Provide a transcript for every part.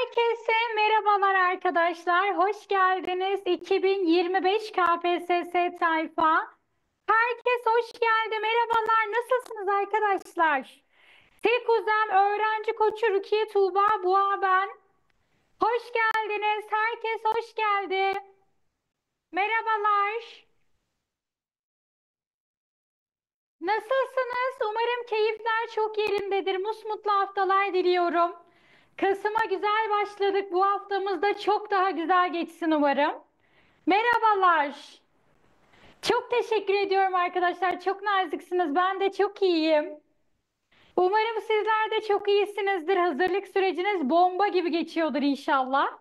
Herkese merhabalar arkadaşlar. Hoş geldiniz 2025 KPSS tayfa. Herkes hoş geldi. Merhabalar. Nasılsınız arkadaşlar? Tek uzam öğrenci koçu Rukiye Tuğba Boğa ben. Hoş geldiniz. Herkes hoş geldi. Merhabalar. Nasılsınız? Umarım keyifler çok yerindedir. Musmutlu haftalar diliyorum. Kasım'a güzel başladık. Bu haftamızda çok daha güzel geçsin umarım. Merhabalar. Çok teşekkür ediyorum arkadaşlar. Çok naziksiniz. Ben de çok iyiyim. Umarım sizler de çok iyisinizdir. Hazırlık süreciniz bomba gibi geçiyordur inşallah.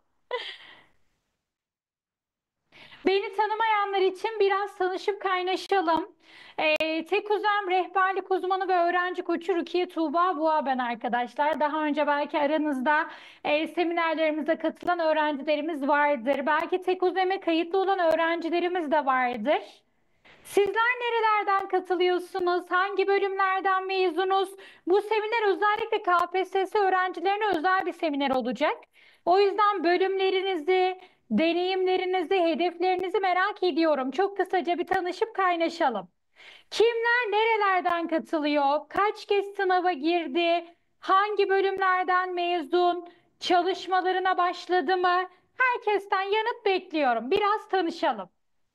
Beni tanımayanlar için biraz tanışıp kaynaşalım. Tek uzam rehberlik uzmanı ve öğrenci koçu Rukiye Tuğba Boğa ben arkadaşlar. Daha önce belki aranızda seminerlerimize katılan öğrencilerimiz vardır. Belki tek uzame kayıtlı olan öğrencilerimiz de vardır. Sizler nerelerden katılıyorsunuz? Hangi bölümlerden mezunuz? Bu seminer özellikle KPSS öğrencilerine özel bir seminer olacak. O yüzden bölümlerinizi, deneyimlerinizi, hedeflerinizi merak ediyorum. Çok kısaca bir tanışıp kaynaşalım. Kimler nerelerden katılıyor? Kaç kez sınava girdi? Hangi bölümlerden mezun? Çalışmalarına başladı mı? Herkesten yanıt bekliyorum. Biraz tanışalım.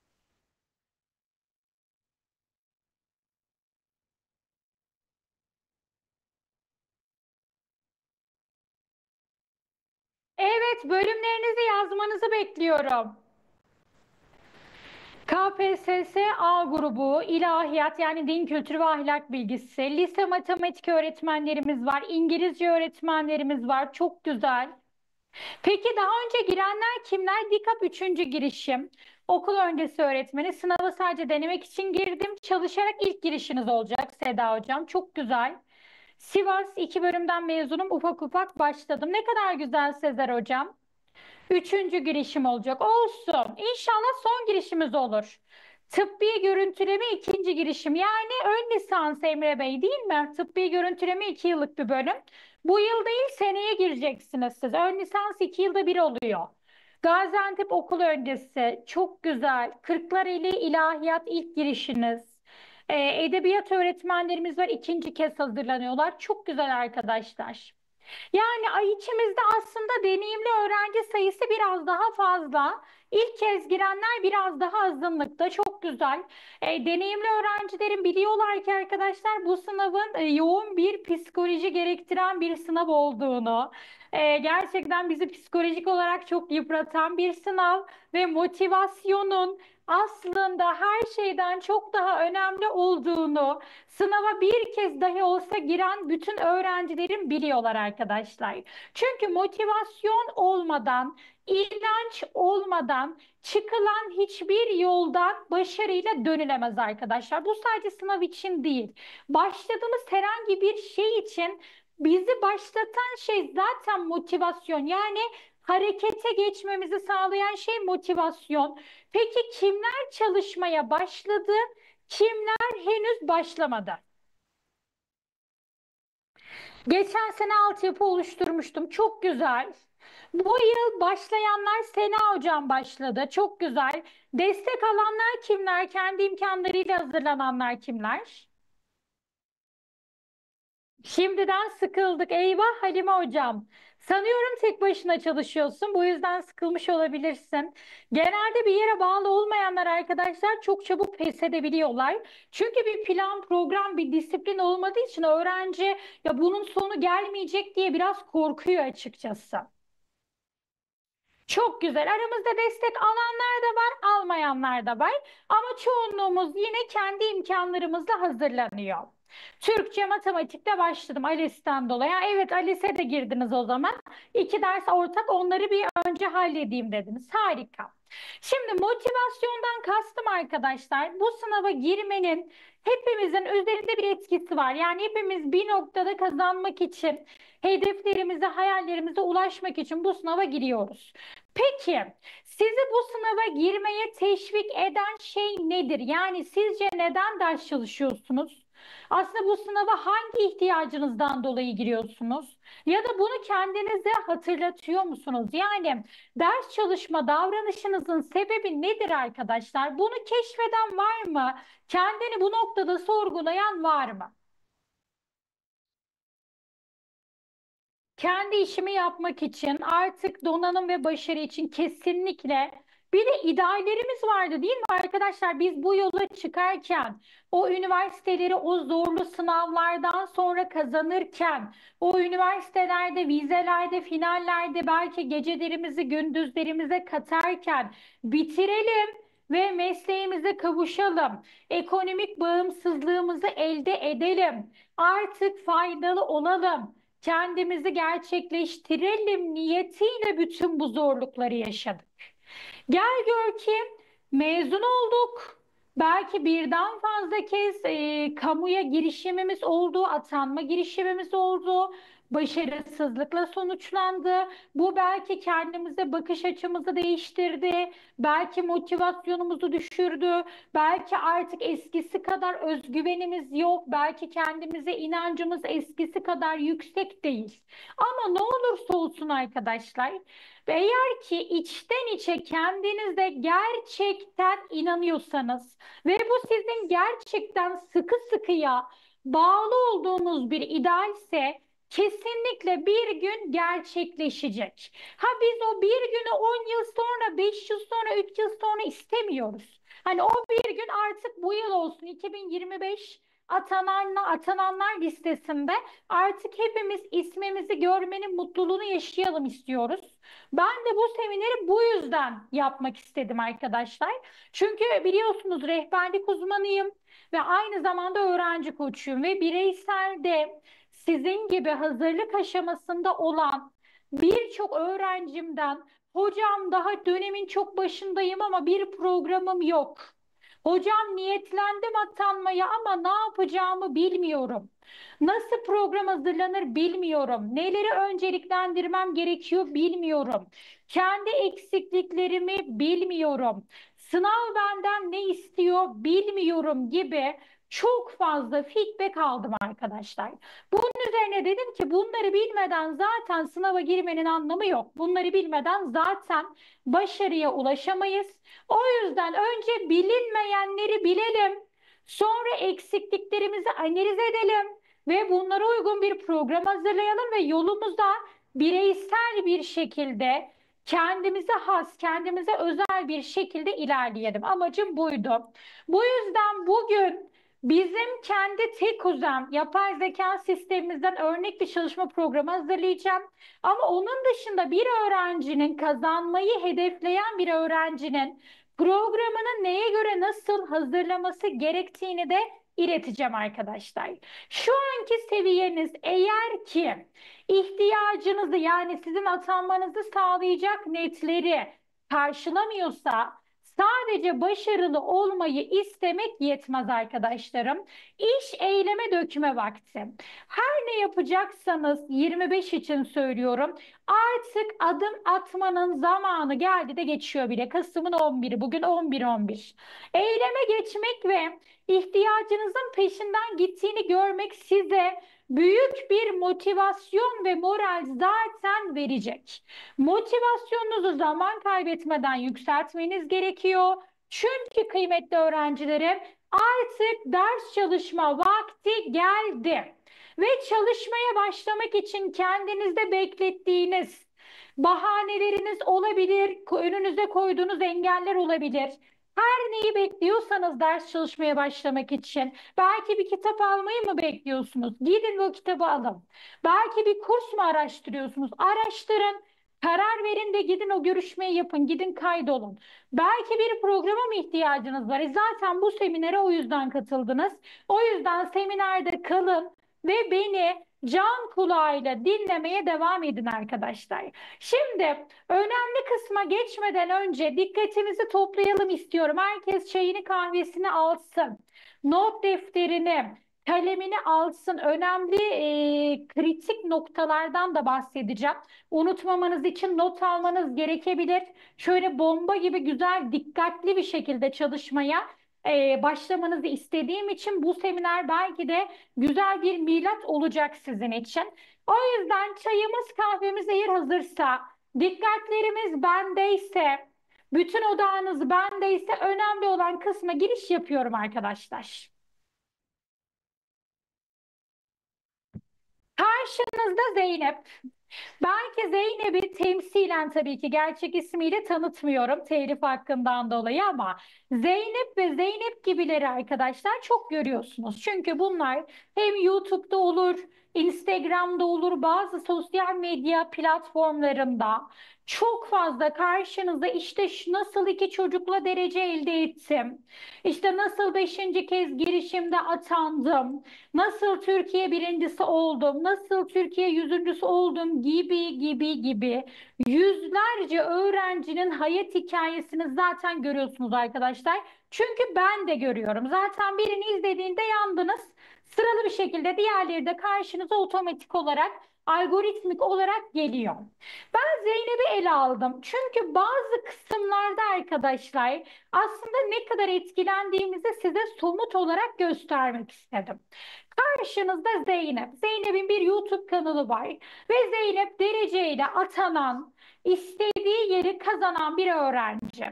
Evet, bölümlerinizi yazmanızı bekliyorum. KPSS A grubu, ilahiyat yani din kültürü ve ahlak bilgisi, lise matematik öğretmenlerimiz var, İngilizce öğretmenlerimiz var. Çok güzel. Peki daha önce girenler kimler? DİKAP üçüncü girişim. Okul öncesi öğretmeni. Sınava sadece denemek için girdim. Çalışarak ilk girişiniz olacak Seda Hocam. Çok güzel. Sivas 2 bölümden mezunum. Ufak ufak başladım. Ne kadar güzel Sezer Hocam. Üçüncü girişim olacak. Olsun. İnşallah son girişimiz olur. Tıbbi görüntüleme ikinci girişim. Yani ön lisans Emre Bey değil mi? Tıbbi görüntüleme 2 yıllık bir bölüm. Bu yıl değil seneye gireceksiniz siz. Ön lisans 2 yılda bir oluyor. Gaziantep okul öncesi. Çok güzel. Kırklareli ilahiyat ilk girişiniz. Edebiyat öğretmenlerimiz var. İkinci kez hazırlanıyorlar. Çok güzel arkadaşlar. Yani ay içimizde aslında deneyimli öğrenci sayısı biraz daha fazla. İlk kez girenler biraz daha azınlıkta. Çok güzel. Deneyimli öğrencilerin biliyorlar ki arkadaşlar bu sınavın yoğun bir psikoloji gerektiren bir sınav olduğunu, gerçekten bizi psikolojik olarak çok yıpratan bir sınav ve motivasyonun aslında her şeyden çok daha önemli olduğunu sınava bir kez dahi olsa giren bütün öğrencilerin biliyorlar arkadaşlar. Çünkü motivasyon olmadan, inanç olmadan çıkılan hiçbir yoldan başarıyla dönülemez arkadaşlar. Bu sadece sınav için değil. Başladığımız herhangi bir şey için bizi başlatan şey zaten motivasyon. Yani harekete geçmemizi sağlayan şey motivasyon. Peki kimler çalışmaya başladı? Kimler henüz başlamadı? Geçen sene altyapı oluşturmuştum. Çok güzel. Bu yıl başlayanlar Sena Hocam başladı. Çok güzel. Destek alanlar kimler? Kendi imkanlarıyla hazırlananlar kimler? Şimdiden sıkıldık. Eyvah Halime hocam. Sanıyorum tek başına çalışıyorsun. Bu yüzden sıkılmış olabilirsin. Genelde bir yere bağlı olmayanlar arkadaşlar çok çabuk pes edebiliyorlar. Çünkü bir plan, program, bir disiplin olmadığı için öğrenci ya bunun sonu gelmeyecek diye biraz korkuyor açıkçası. Çok güzel. Aramızda destek alanlar da var, almayanlar da var. Ama çoğunluğumuz yine kendi imkanlarımızla hazırlanıyor. Türkçe, matematikte başladım ALES'ten dolayı. Evet, ALES'e de girdiniz o zaman. 2 ders ortak, onları bir önce halledeyim dediniz. Harika. Şimdi motivasyondan kastım arkadaşlar, bu sınava girmenin hepimizin üzerinde bir etkisi var. Yani hepimiz bir noktada kazanmak için, hedeflerimize, hayallerimize ulaşmak için bu sınava giriyoruz. Peki, sizi bu sınava girmeye teşvik eden şey nedir? Yani sizce neden ders çalışıyorsunuz? Aslında bu sınava hangi ihtiyacınızdan dolayı giriyorsunuz? Ya da bunu kendinize hatırlatıyor musunuz? Yani ders çalışma davranışınızın sebebi nedir arkadaşlar? Bunu keşfeden var mı? Kendini bu noktada sorgulayan var mı? Kendi işimi yapmak için artık donanım ve başarı için kesinlikle bir de ideallerimiz vardı değil mi arkadaşlar? Biz bu yola çıkarken o üniversiteleri o zorlu sınavlardan sonra kazanırken o üniversitelerde, vizelerde, finallerde belki gecelerimizi gündüzlerimize katarken bitirelim ve mesleğimize kavuşalım. Ekonomik bağımsızlığımızı elde edelim. Artık faydalı olalım, kendimizi gerçekleştirelim niyetiyle bütün bu zorlukları yaşadık. Gel gör ki mezun olduk. Belki birden fazla kez kamuya girişimimiz oldu, atanma girişimimiz oldu. Başarısızlıkla sonuçlandı. Bu belki kendimize bakış açımızı değiştirdi. Belki motivasyonumuzu düşürdü. Belki artık eskisi kadar özgüvenimiz yok. Belki kendimize inancımız eskisi kadar yüksek değil. Ama ne olursa olsun arkadaşlar, ve eğer ki içten içe kendinize gerçekten inanıyorsanız ve bu sizin gerçekten sıkı sıkıya bağlı olduğunuz bir idealse kesinlikle bir gün gerçekleşecek. Ha biz o bir günü 10 yıl sonra, 5 yıl sonra, 3 yıl sonra istemiyoruz. Hani o bir gün artık bu yıl olsun, 2025 atananlar listesinde artık hepimiz ismimizi görmenin mutluluğunu yaşayalım istiyoruz. Ben de bu semineri bu yüzden yapmak istedim arkadaşlar. Çünkü biliyorsunuz rehberlik uzmanıyım ve aynı zamanda öğrenci koçuyum ve bireyselde sizin gibi hazırlık aşamasında olan birçok öğrencimden hocam daha dönemin çok başındayım ama bir programım yok. Hocam niyetlendim atanmaya ama ne yapacağımı bilmiyorum. Nasıl program hazırlanır bilmiyorum. Neleri önceliklendirmem gerekiyor bilmiyorum. Kendi eksikliklerimi bilmiyorum. Sınav benden ne istiyor bilmiyorum gibi çok fazla feedback aldım arkadaşlar. Bunun üzerine dedim ki bunları bilmeden zaten sınava girmenin anlamı yok. Bunları bilmeden zaten başarıya ulaşamayız. O yüzden önce bilinmeyenleri bilelim. Sonra eksikliklerimizi analiz edelim ve bunlara uygun bir program hazırlayalım ve yolumuza bireysel bir şekilde kendimize has, kendimize özel bir şekilde ilerleyelim. Amacım buydu. Bu yüzden bugün bizim kendi TEKUZEM yapay zeka sistemimizden örnek bir çalışma programı hazırlayacağım. Ama onun dışında bir öğrencinin kazanmayı hedefleyen bir öğrencinin programını neye göre nasıl hazırlaması gerektiğini de ileteceğim arkadaşlar. Şu anki seviyeniz eğer ki ihtiyacınızı yani sizin atanmanızı sağlayacak netleri karşılamıyorsa sadece başarılı olmayı istemek yetmez arkadaşlarım. İş eyleme dökme vakti. Her ne yapacaksanız 25 için söylüyorum. Artık adım atmanın zamanı geldi de geçiyor bile. Kasım'ın 11'i, bugün 11-11. Eyleme geçmek ve ihtiyacınızın peşinden gittiğini görmek size büyük bir motivasyon ve moral zaten verecek. Motivasyonunuzu zaman kaybetmeden yükseltmeniz gerekiyor. Çünkü kıymetli öğrencilerim artık ders çalışma vakti geldi. Ve çalışmaya başlamak için kendinizde beklettiğiniz bahaneleriniz olabilir, önünüze koyduğunuz engeller olabilir. Her neyi bekliyorsanız ders çalışmaya başlamak için, belki bir kitap almayı mı bekliyorsunuz? Gidin ve o kitabı alın. Belki bir kurs mu araştırıyorsunuz? Araştırın. Karar verin de gidin o görüşmeyi yapın, gidin kaydolun. Belki bir programa mı ihtiyacınız var? Zaten bu seminere o yüzden katıldınız. O yüzden seminerde kalın ve beni can kulağıyla dinlemeye devam edin arkadaşlar. Şimdi önemli kısma geçmeden önce dikkatinizi toplayalım istiyorum. Herkes çayını kahvesini alsın. Not defterini, kalemini alsın. Önemli kritik noktalardan da bahsedeceğim. Unutmamanız için not almanız gerekebilir. Şöyle bomba gibi güzel, dikkatli bir şekilde çalışmaya başlamanızı istediğim için bu seminer belki de güzel bir milat olacak sizin için. O yüzden çayımız kahvemiz eğer hazırsa, dikkatlerimiz bendeyse, bütün odağınız bendeyse önemli olan kısma giriş yapıyorum arkadaşlar. Karşınızda Zeynep. Belki Zeynep'i temsilen tabii ki gerçek ismiyle tanıtmıyorum telif hakkından dolayı ama Zeynep ve Zeynep gibileri arkadaşlar çok görüyorsunuz. Çünkü bunlar hem YouTube'da olur, Instagram'da olur, bazı sosyal medya platformlarında çok fazla karşınıza işte nasıl iki çocukla derece elde ettim, işte nasıl beşinci kez girişimde atandım, nasıl Türkiye birincisi oldum, nasıl Türkiye yüzüncüsü oldum gibi yüzlerce öğrencinin hayat hikayesini zaten görüyorsunuz arkadaşlar. Çünkü ben de görüyorum. Zaten birini izlediğinde yandınız. Sıralı bir şekilde diğerleri de karşınıza otomatik olarak, algoritmik olarak geliyor. Ben Zeynep'i ele aldım. Çünkü bazı kısımlarda arkadaşlar aslında ne kadar etkilendiğimizi size somut olarak göstermek istedim. Karşınızda Zeynep. Zeynep'in bir YouTube kanalı var ve Zeynep dereceyle atanan, istediği yeri kazanan bir öğrenci.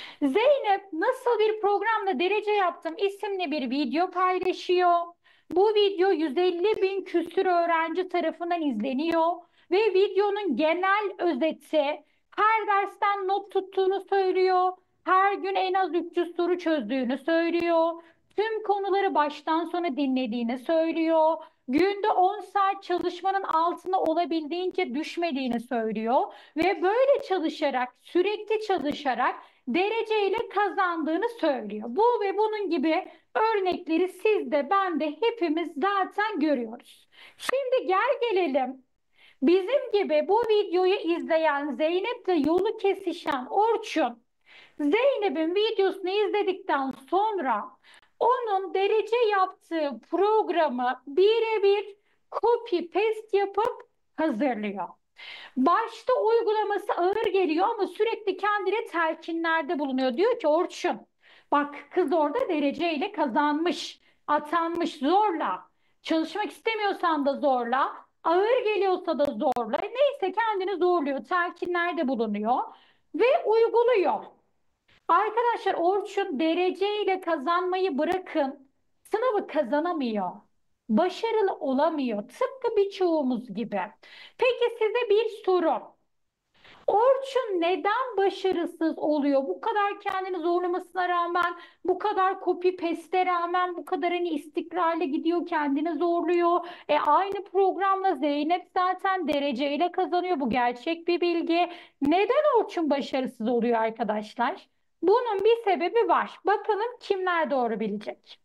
Zeynep nasıl bir programla derece yaptım isimli bir video paylaşıyor. Bu video 150 bin küsür öğrenci tarafından izleniyor ve videonun genel özeti her dersten not tuttuğunu söylüyor. Her gün en az 300 soru çözdüğünü söylüyor. Tüm konuları baştan sona dinlediğini söylüyor. Günde 10 saat çalışmanın altına olabildiğince düşmediğini söylüyor ve böyle çalışarak, sürekli çalışarak dereceyle kazandığını söylüyor. Bu ve bunun gibi örnekleri siz de ben de hepimiz zaten görüyoruz. Şimdi gel gelelim bizim gibi bu videoyu izleyen Zeynep'le yolu kesişen Orçun, Zeynep'in videosunu izledikten sonra onun derece yaptığı programı birebir copy paste yapıp hazırlıyor. Başta uygulaması ağır geliyor ama sürekli kendine telkinlerde bulunuyor. Diyor ki Orçun, bak kız orada dereceyle kazanmış, atanmış zorla. Çalışmak istemiyorsan da zorla, ağır geliyorsa da zorla. Neyse kendini zorluyor, telkinlerde bulunuyor ve uyguluyor. Arkadaşlar Orçun dereceyle kazanmayı bırakın, sınavı kazanamıyor. Başarılı olamıyor. Tıpkı birçoğumuz gibi. Peki size bir soru. Orçun neden başarısız oluyor? Bu kadar kendini zorlamasına rağmen, bu kadar copy paste'e rağmen, bu kadar hani istikrarlı gidiyor, kendini zorluyor. Aynı programla Zeynep zaten dereceyle kazanıyor. Bu gerçek bir bilgi. Neden Orçun başarısız oluyor arkadaşlar? Bunun bir sebebi var. Bakalım kimler doğru bilecek?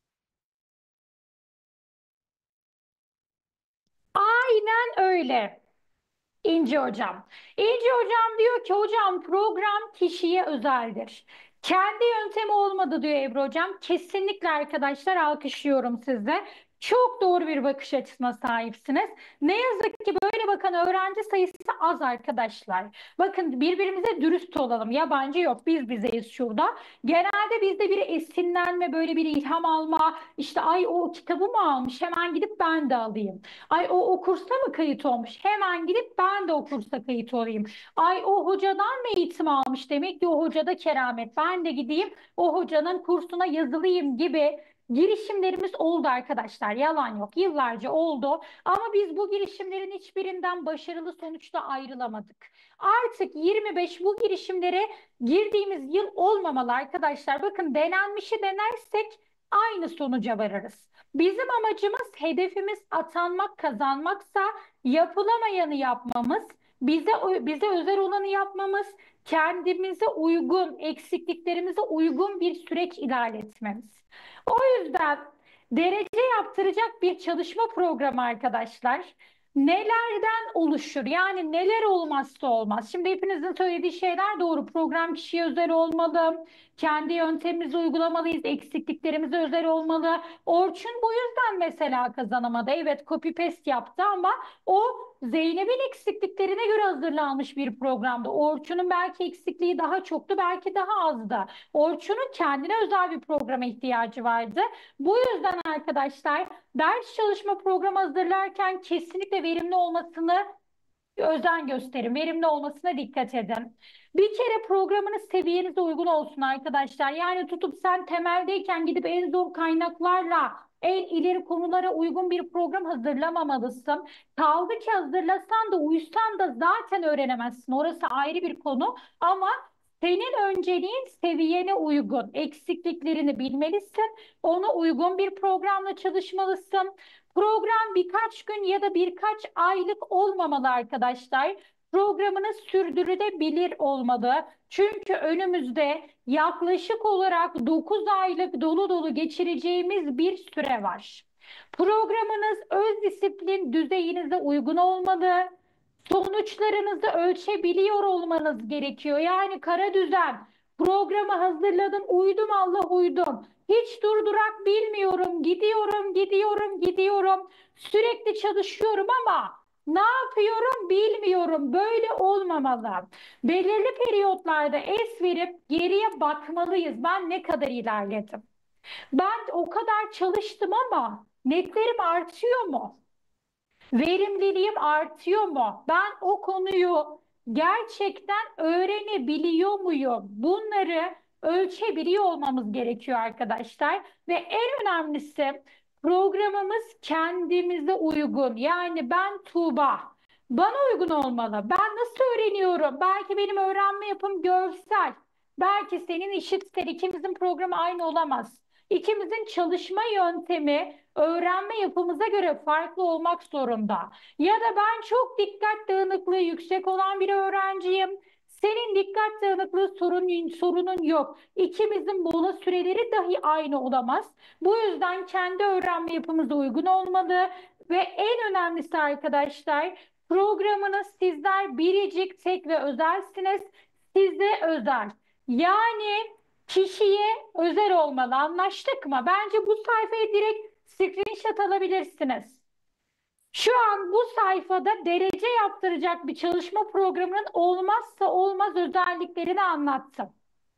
Aynen öyle. İnci hocam. İnci hocam diyor ki hocam program kişiye özeldir. Kendi yöntemi olmadı diyor Ebru hocam. Kesinlikle arkadaşlar alkışlıyorum size. Çok doğru bir bakış açısına sahipsiniz. Ne yazık ki böyle bakan öğrenci sayısı az arkadaşlar. Bakın birbirimize dürüst olalım. Yabancı yok. Biz bizeyiz şurada. Genelde bizde bir esinlenme, böyle bir ilham alma. İşte ay o kitabı mı almış? Hemen gidip ben de alayım. Ay o kursa mı kayıt olmuş? Hemen gidip ben de o kursa kayıt olayım. Ay o hocadan mı eğitim almış? Demek ki o hocada keramet. Ben de gideyim o hocanın kursuna yazılayım gibi girişimlerimiz oldu arkadaşlar. Yalan yok. Yıllarca oldu. Ama biz bu girişimlerin hiçbirinden başarılı sonuçta ayrılamadık. Artık 25 bu girişimlere girdiğimiz yıl olmamalı arkadaşlar. Bakın denenmişi denersek aynı sonuca varırız. Bizim amacımız, hedefimiz atanmak, kazanmaksa yapılamayanı yapmamız, bize özel olanı yapmamız, kendimize uygun, eksikliklerimize uygun bir süreç ilerletmemiz. O yüzden derece yaptıracak bir çalışma programı arkadaşlar nelerden oluşur? Yani neler olmazsa olmaz. Şimdi hepinizin söylediği şeyler doğru. Program kişiye özel olmalı. Kendi yöntemimizi uygulamalıyız. Eksikliklerimize özel olmalı. Orçun bu yüzden mesela kazanamadı. Evet copy paste yaptı ama o Zeynep'in eksikliklerine göre hazırlanmış bir programdı. Orçun'un belki eksikliği daha çoktu, belki daha azdı. Orçun'un kendine özel bir programa ihtiyacı vardı. Bu yüzden arkadaşlar ders çalışma programı hazırlarken kesinlikle verimli olmasını özen gösterin. Verimli olmasına dikkat edin. Bir kere programınız seviyenize uygun olsun arkadaşlar. Yani tutup sen temeldeyken gidip en zor kaynaklarla en ileri konulara uygun bir program hazırlamamalısın. Kaldı ki hazırlasan da uysan da zaten öğrenemezsin. Orası ayrı bir konu ama senin önceliğin seviyene uygun. Eksikliklerini bilmelisin. Ona uygun bir programla çalışmalısın. Program birkaç gün ya da birkaç aylık olmamalı arkadaşlar. Programınız sürdürülebilir olmalı. Çünkü önümüzde yaklaşık olarak 9 aylık dolu dolu geçireceğimiz bir süre var. Programınız öz disiplin düzeyinize uygun olmalı. Sonuçlarınızı ölçebiliyor olmanız gerekiyor. Yani kara düzen. Programı hazırladım, uydum Allah uydum. Hiç durdurak bilmiyorum, gidiyorum, gidiyorum, gidiyorum. Sürekli çalışıyorum ama ne yapıyorum bilmiyorum. Böyle olmamalı. Belirli periyotlarda es verip geriye bakmalıyız. Ben ne kadar ilerledim? Ben o kadar çalıştım ama netlerim artıyor mu? Verimliliğim artıyor mu? Ben o konuyu gerçekten öğrenebiliyor muyum? Bunları ölçebiliyor olmamız gerekiyor arkadaşlar. Ve en önemlisi programımız kendimize uygun. Yani ben Tuğba. Bana uygun olmalı. Ben nasıl öğreniyorum? Belki benim öğrenme yapım görsel. Belki senin işitsel. İkimizin programı aynı olamaz. İkimizin çalışma yöntemi öğrenme yapımıza göre farklı olmak zorunda. Ya da ben çok dikkat dağınıklığı yüksek olan bir öğrenciyim. Senin dikkat dağınıklığı sorunun yok. İkimizin mola süreleri dahi aynı olamaz. Bu yüzden kendi öğrenme yapımıza uygun olmalı ve en önemlisi arkadaşlar programınız sizler biricik, tek ve özelsiniz. Size özel. Yani kişiye özel olmalı. Anlaştık mı? Bence bu sayfayı direkt screenshot alabilirsiniz. Şu an bu sayfada derece yaptıracak bir çalışma programının olmazsa olmaz özelliklerini anlattım.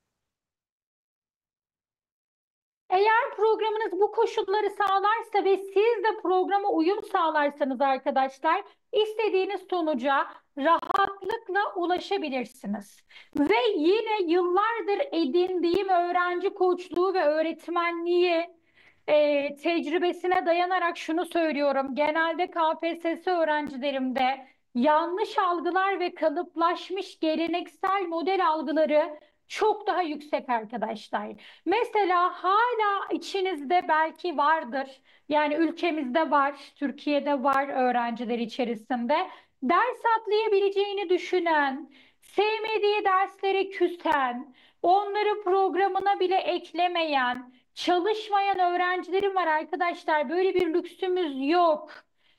Eğer programınız bu koşulları sağlarsa ve siz de programa uyum sağlarsanız arkadaşlar istediğiniz sonuca rahatlıkla ulaşabilirsiniz. Ve yine yıllardır edindiğim öğrenci koçluğu ve öğretmenliği tecrübesine dayanarak şunu söylüyorum. Genelde KPSS öğrencilerimde yanlış algılar ve kalıplaşmış geleneksel model algıları çok daha yüksek arkadaşlar. Mesela hala içinizde belki vardır. Yani ülkemizde var, Türkiye'de var öğrenciler içerisinde. Ders atlayabileceğini düşünen, sevmediği derslere küsen, onları programına bile eklemeyen, çalışmayan öğrencilerim var arkadaşlar. Böyle bir lüksümüz yok.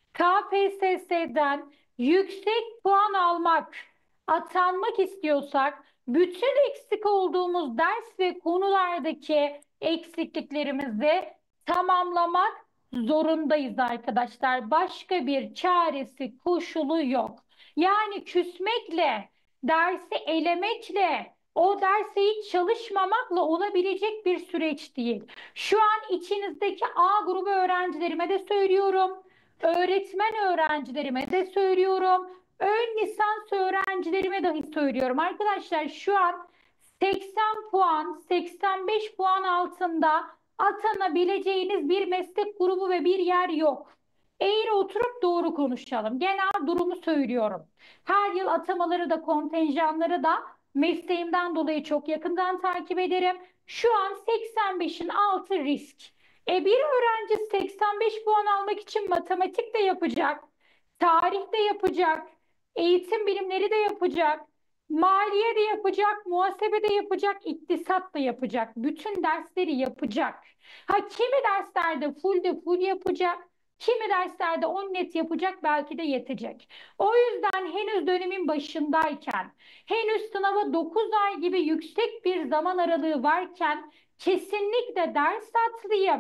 KPSS'den yüksek puan almak, atanmak istiyorsak bütün eksik olduğumuz ders ve konulardaki eksikliklerimizi tamamlamak zorundayız arkadaşlar. Başka bir çaresi, koşulu yok. Yani küsmekle, dersi elemekle, o derse hiç çalışmamakla olabilecek bir süreç değil. Şu an içinizdeki A grubu öğrencilerime de söylüyorum. Öğretmen öğrencilerime de söylüyorum. Ön lisans öğrencilerime dahi söylüyorum. Arkadaşlar şu an 80 puan, 85 puan altında atanabileceğiniz bir meslek grubu ve bir yer yok. Eğri oturup doğru konuşalım. Genel durumu söylüyorum. Her yıl atamaları da kontenjanları da mesleğimden dolayı çok yakından takip ederim. Şu an 85'in altı risk. Bir öğrenci 85 puan almak için matematik de yapacak, tarih de yapacak, eğitim bilimleri de yapacak, maliye de yapacak, muhasebe de yapacak, iktisat da yapacak. Bütün dersleri yapacak. Ha kimi derslerde full yapacak, kimi derslerde 10 net yapacak, belki de yetecek. O yüzden henüz dönemin başındayken, henüz sınava 9 ay gibi yüksek bir zaman aralığı varken kesinlikle ders atlayayım,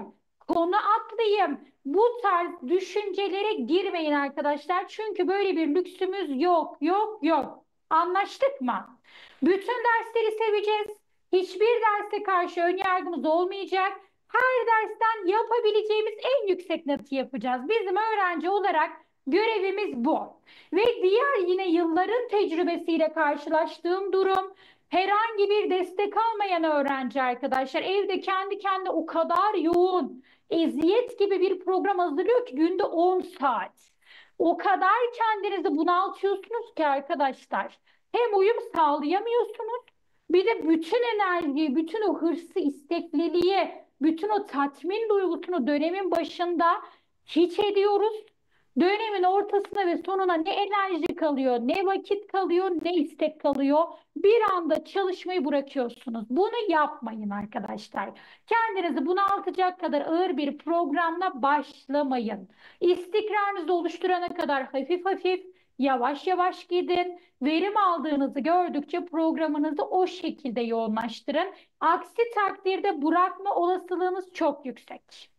konu atlayayım. Bu tarz düşüncelere girmeyin arkadaşlar. Çünkü böyle bir lüksümüz yok, yok, yok. Anlaştık mı? Bütün dersleri seveceğiz. Hiçbir derse karşı önyargımız olmayacak. Her dersten yapabileceğimiz en yüksek notu yapacağız. Bizim öğrenci olarak görevimiz bu. Ve diğer yine yılların tecrübesiyle karşılaştığım durum, herhangi bir destek almayan öğrenci arkadaşlar evde kendi kendine o kadar yoğun, eziyet gibi bir program hazırlıyor ki günde 10 saat. O kadar kendinizi bunaltıyorsunuz ki arkadaşlar. Hem uyum sağlayamıyorsunuz, bir de bütün enerjiyi, bütün o hırsı, istekliliği, bütün o tatmin duygusunu dönemin başında hiç ediyoruz. Dönemin ortasına ve sonuna ne enerji kalıyor, ne vakit kalıyor, ne istek kalıyor. Bir anda çalışmayı bırakıyorsunuz. Bunu yapmayın arkadaşlar. Kendinizi bunaltacak kadar ağır bir programla başlamayın. İstikrarınızı oluşturana kadar hafif hafif, yavaş yavaş gidin. Verim aldığınızı gördükçe programınızı o şekilde yoğunlaştırın. Aksi takdirde bırakma olasılığınız çok yüksek.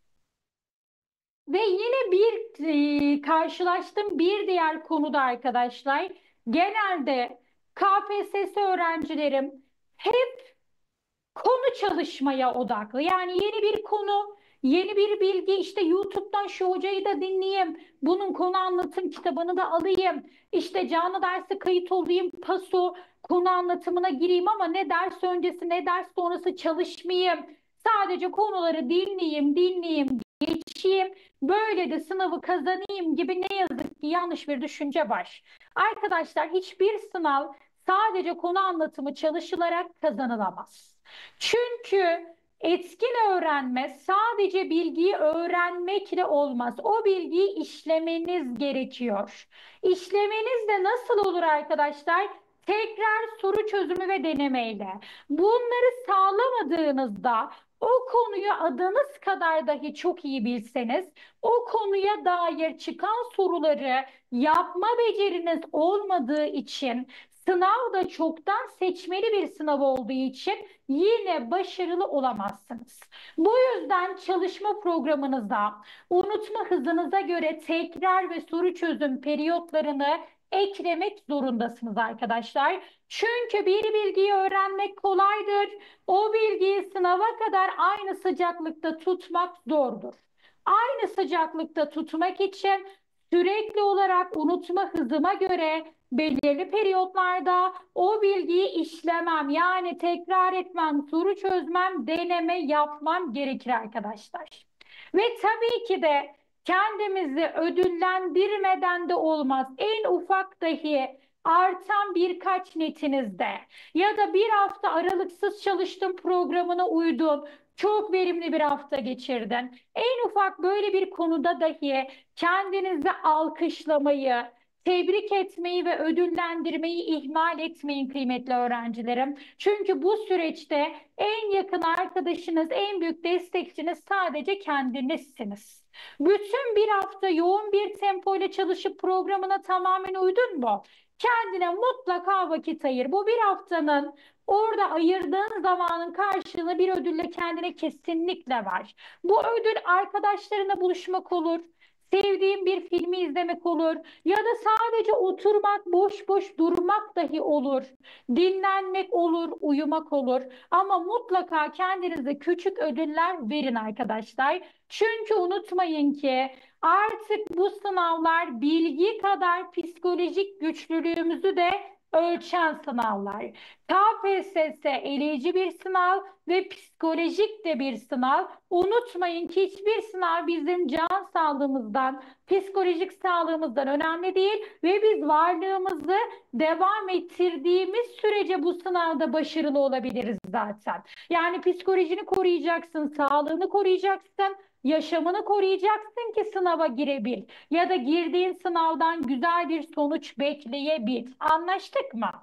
Ve yine karşılaştığım bir diğer konuda arkadaşlar, genelde KPSS öğrencilerim hep konu çalışmaya odaklı. Yani yeni bir konu, yeni bir bilgi, işte YouTube'dan şu hocayı da dinleyeyim, bunun konu anlatım kitabını da alayım, işte canlı derse kayıt olayım, paso konu anlatımına gireyim ama ne ders öncesi ne ders sonrası çalışmayayım. Sadece konuları dinleyeyim, geçeyim, böyle de sınavı kazanayım gibi ne yazık ki yanlış bir düşünce var. Arkadaşlar hiçbir sınav sadece konu anlatımı çalışılarak kazanılamaz. Çünkü etkin öğrenme sadece bilgiyi öğrenmekle olmaz. O bilgiyi işlemeniz gerekiyor. İşlemeniz de nasıl olur arkadaşlar? Tekrar soru çözümü ve denemeyle. Bunları sağlamadığınızda o konuyu adınız kadar dahi çok iyi bilseniz, o konuya dair çıkan soruları yapma beceriniz olmadığı için, sınav da çoktan seçmeli bir sınav olduğu için yine başarılı olamazsınız. Bu yüzden çalışma programınıza, unutma hızınıza göre tekrar ve soru çözüm periyotlarını eklemek zorundasınız arkadaşlar. Çünkü bir bilgiyi öğrenmek kolaydır. O bilgiyi sınava kadar aynı sıcaklıkta tutmak zordur. Aynı sıcaklıkta tutmak için sürekli olarak unutma hızıma göre belirli periyotlarda o bilgiyi işlemem, yani tekrar etmem, soru çözmem, deneme yapmam gerekir arkadaşlar. Ve tabii ki de kendimizi ödüllendirmeden de olmaz. En ufak dahi artan birkaç netinizde ya da bir hafta aralıksız çalıştın, programına uydun, çok verimli bir hafta geçirdin. En ufak böyle bir konuda dahi kendinizi alkışlamayı, tebrik etmeyi ve ödüllendirmeyi ihmal etmeyin kıymetli öğrencilerim. Çünkü bu süreçte en yakın arkadaşınız, en büyük destekçiniz sadece kendinizsiniz. Bütün bir hafta yoğun bir tempo ile çalışıp programına tamamen uydun mu? Kendine mutlaka vakit ayır. Bu bir haftanın orada ayırdığın zamanın karşılığı bir ödülle kendine kesinlikle var. Bu ödül arkadaşlarına buluşmak olur, sevdiğin bir filmi izlemek olur ya da sadece oturmak, boş boş durmak dahi olur. Dinlenmek olur, uyumak olur. Ama mutlaka kendinize küçük ödüller verin arkadaşlar. Çünkü unutmayın ki artık bu sınavlar bilgi kadar psikolojik güçlülüğümüzü de ölçen sınavlar. KPSS eleyici bir sınav ve psikolojik de bir sınav. Unutmayın ki hiçbir sınav bizim can sağlığımızdan, psikolojik sağlığımızdan önemli değil ve biz varlığımızı devam ettirdiğimiz sürece bu sınavda başarılı olabiliriz zaten. Yani psikolojini koruyacaksın, sağlığını koruyacaksın, yaşamını koruyacaksın ki sınava girebil ya da girdiğin sınavdan güzel bir sonuç bekleyebil. Anlaştık mı?